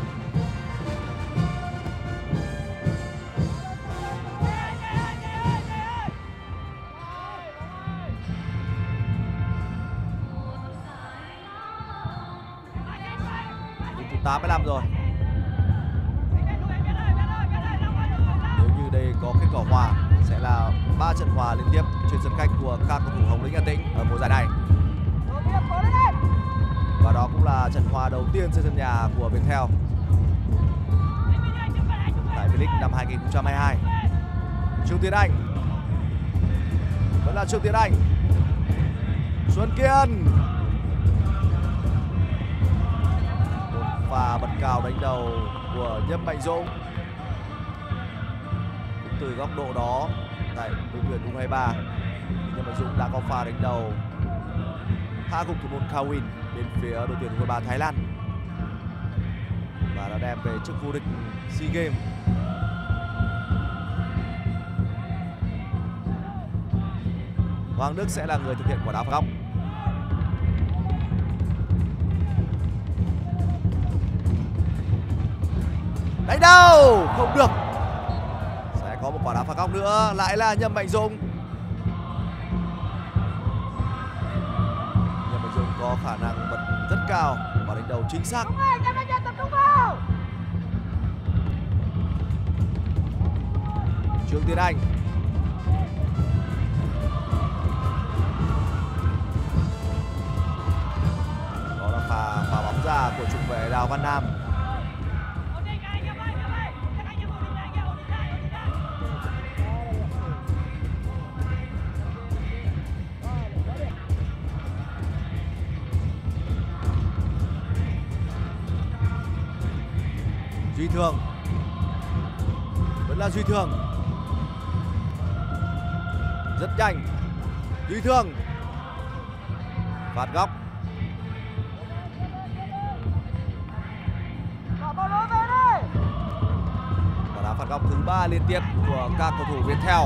phút 85 rồi. Nếu như đây có kết quả hòa sẽ là 3 trận hòa liên tiếp trên sân khách của các cầu thủ Hồng Lĩnh Hà Tĩnh ở mùa giải này. Và đó cũng là trận hòa đầu tiên trên sân nhà của Viettel tại V-League năm 2022. Trương Tiến Anh, vẫn là Trương Tiến Anh. Xuân Kiên, một pha bật cao đánh đầu của Nhâm Mạnh Dũng. Cũng từ góc độ đó tại đội tuyển U23, Nhâm Mạnh Dũng đã có pha đánh đầu hạ gục thủ môn Kawin bên phía đội tuyển U23 Thái Lan và đã đem về chức vô địch SEA Games. Hoàng Đức sẽ là người thực hiện quả đá phạt góc. Đánh đầu không được. Sẽ có một quả đá phạt góc nữa, lại là Nhâm Mạnh Dũng. Nhâm Mạnh Dũng có khả năng bật rất cao và đánh đầu chính xác. Trương Tiến Anh, đó là pha bóng ra của trung vệ Đào Văn Nam. Duy Thường, vẫn là Duy Thường, rất nhanh. Duy Thường phạt góc. Và đá phạt góc thứ 3 liên tiếp của các cầu thủ Viettel.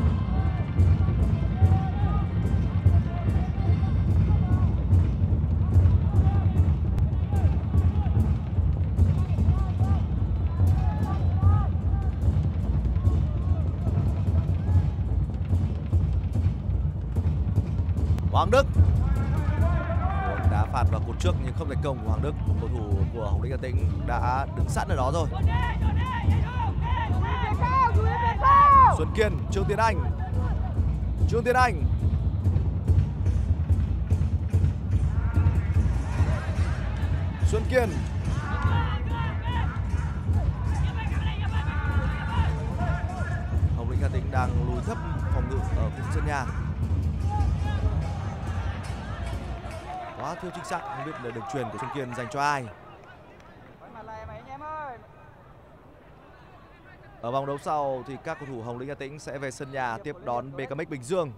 Hoàng Đức đá phạt vào cột trước nhưng không thành công của Hoàng Đức. Cầu thủ của Hồng Lĩnh Hà Tĩnh đã đứng sẵn ở đó rồi. Xuân Kiên, Trương Tiến Anh, Trương Tiến Anh, Xuân Kiên, Hồng Lĩnh Hà Tĩnh đang lùi thấp phòng ngự ở khu vực sân nhà. Quá thiếu chính xác, không biết là đường truyền của Xuân Kiên dành cho ai. Ở vòng đấu sau thì các cầu thủ Hồng Lĩnh Hà Tĩnh sẽ về sân nhà tiếp đón BKMX Bình Dương.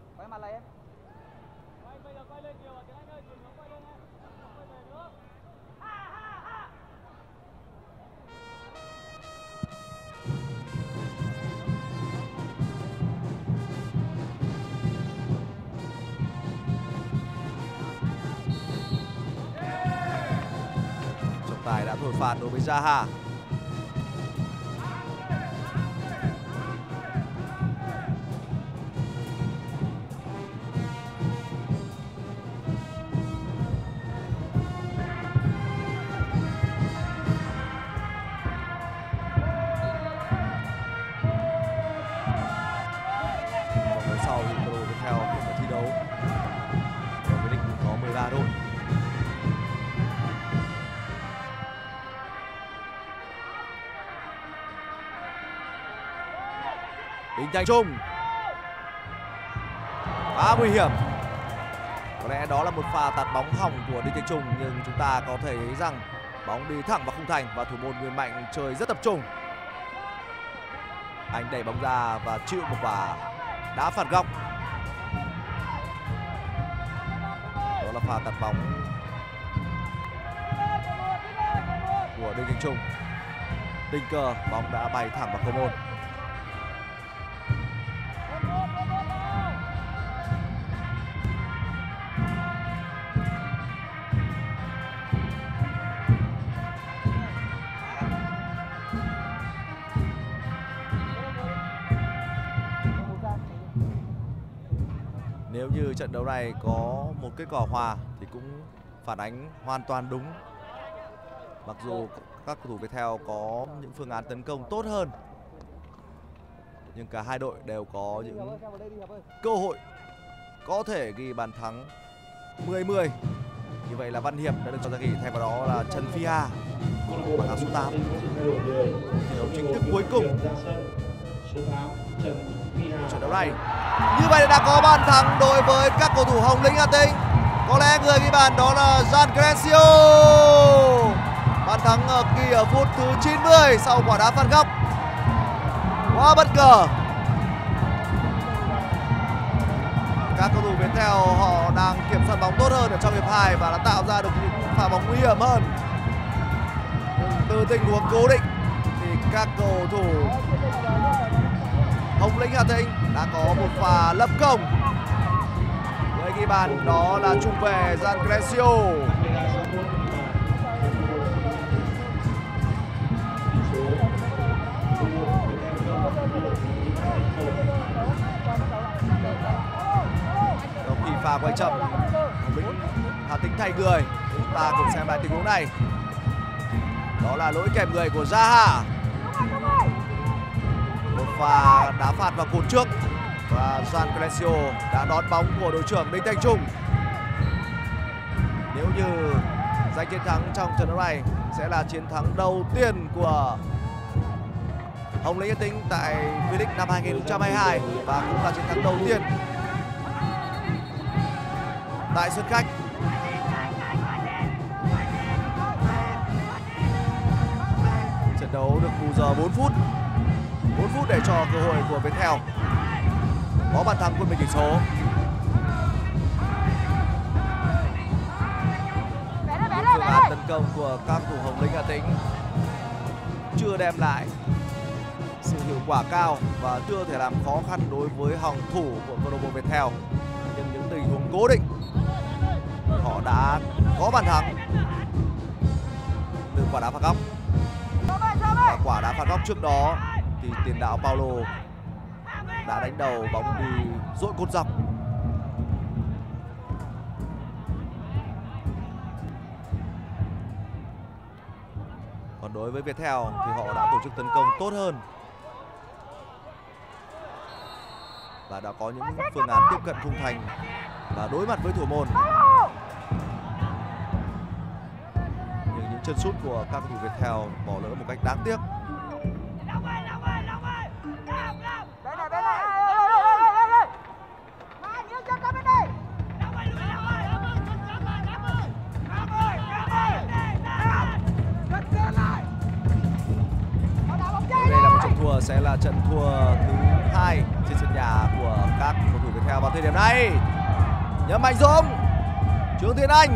Trọng tài đã thổi phạt đối với Zaha. đấu. Ở V-League có 13 đội. Đinh Thanh Trung. Khá nguy hiểm. Có lẽ đó là một pha tạt bóng hỏng của Đinh Thanh Trung, nhưng chúng ta có thể thấy rằng bóng đi thẳng vào khung thành và thủ môn Nguyễn Mạnh chơi rất tập trung. Anh đẩy bóng ra và chịu một quả đá phạt góc. Đó là pha tạt bóng của Đinh Thanh Trung. Tình cờ bóng đã bay thẳng vào cầu môn. Nếu như trận đấu này có một kết quả hòa thì cũng phản ánh hoàn toàn đúng. Mặc dù các cầu thủ Viettel có những phương án tấn công tốt hơn, nhưng cả hai đội đều có những cơ hội có thể ghi bàn thắng 10-10. Như vậy là Văn Hiệp đã được cho ra nghỉ, thay vào đó là Trần Phi Hà bằng áo số 8. Thi đấu chính thức cuối cùng trận đấu này. Như vậy đã có bàn thắng đối với các cầu thủ Hồng Lĩnh Hà Tĩnh. Có lẽ người ghi bàn đó là Gian Crescio. Bàn thắng ở phút thứ 90 sau quả đá phạt góc. Quá bất ngờ. Các cầu thủ Viettel họ đang kiểm soát bóng tốt hơn ở trong hiệp 2 và đã tạo ra được những pha bóng nguy hiểm hơn. Từ tình huống cố định thì các cầu thủ Hồng Lĩnh Hà Tĩnh đã có một pha lập công. Người ghi bàn đó là trung vệ Gian Crescio. Sau khi pha quay chậm, Hồng Lĩnh Hà Tĩnh thay người. Chúng ta cùng xem lại tình huống này. Đó là lỗi kèm người của Zaha. Một pha đá phạt vào cột trước và Gian Crescio đã đón bóng của đội trưởng Đinh Thanh Trung. Nếu như giành chiến thắng trong trận đấu này sẽ là chiến thắng đầu tiên của Hồng Lĩnh Hà Tĩnh tại V-League năm 2022 và cũng là chiến thắng đầu tiên tại sân khách. Trận đấu được bù giờ 4 phút. 4 phút để cho cơ hội của Viettel có bàn thắng quân bình tỷ số. Những phương án tấn công của các thủ Hồng Lĩnh Hà Tĩnh chưa đem lại sự hiệu quả cao và chưa thể làm khó khăn đối với hàng thủ của câu lạc bộ Viettel. Nhưng những tình huống cố định họ đã có bàn thắng từ quả đá phạt góc. Và quả đá phạt góc trước đó thì tiền đạo Paulo đã đánh đầu bóng đi dội cột dọc. Còn đối với Viettel thì họ đã tổ chức tấn công tốt hơn và đã có những phương án tiếp cận khung thành và đối mặt với thủ môn. Nhưng những chân sút của các cầu thủ Viettel bỏ lỡ một cách đáng tiếc. Đây là một trận thua, sẽ là trận thua thứ 2 trên sân nhà của các cầu thủ Viettel vào thời điểm này. Nhâm Mạnh Dũng, Trương Thiên Anh,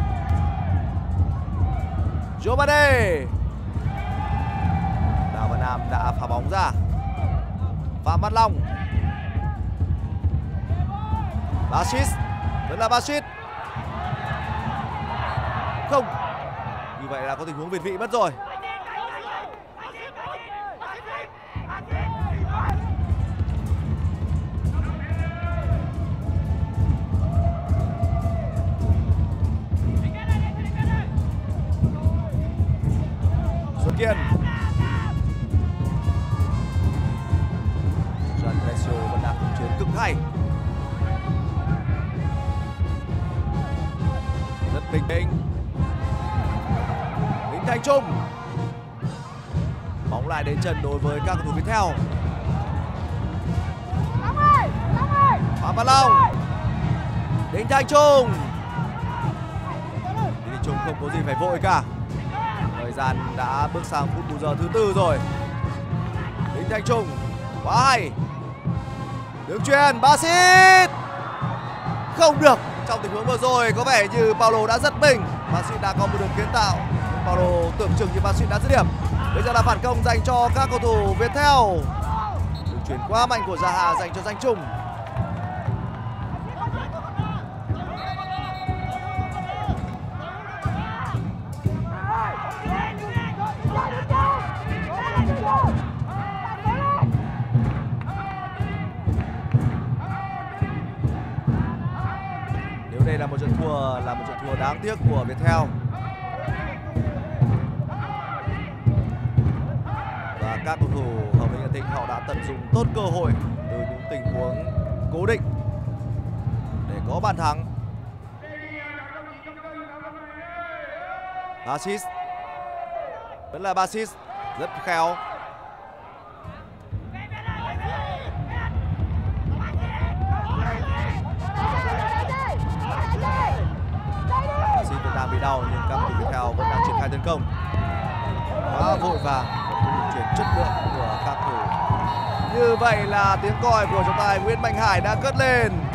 Giovane, Đào Văn Nam đã phá bóng ra. Phạm Văn Long, Basit, vẫn là Basit. Không, như vậy là có tình huống việt vị mất rồi. Xuân Kiên, Gian Crescio vẫn đang khống chế cực hay. Đình Thanh Trung. Bóng lại đến chân đối với các cầu thủ Viettel. Phạm Văn Long. Đinh Thanh Trung. Đinh Thanh Trung không có gì phải vội cả. Thời gian đã bước sang phút bù giờ thứ 4 rồi. Đinh Thanh Trung quá hay. Đường chuyền Basit. Không được. Trong tình huống vừa rồi có vẻ như Paulo đã giật mình. Basit đã có một đường kiến tạo. Paulo tưởng chừng như Basit đã dứt điểm. Bây giờ là phản công dành cho các cầu thủ Viettel. Đường chuyền quá mạnh của Zaha dành cho Danh Trung. Đây là một trận thua đáng tiếc của Viettel. Và các cầu thủ Hồng Lĩnh Hà Tĩnh họ đã tận dụng tốt cơ hội từ những tình huống cố định để có bàn thắng. Basit vẫn là Basit, rất khéo. Đang bị đau nhưng các cầu thủ Viettel vẫn đang triển khai tấn công quá vội vàng, chuyển chất lượng của các thủ. Như vậy là tiếng còi của trọng tài Nguyễn Mạnh Hải đã cất lên.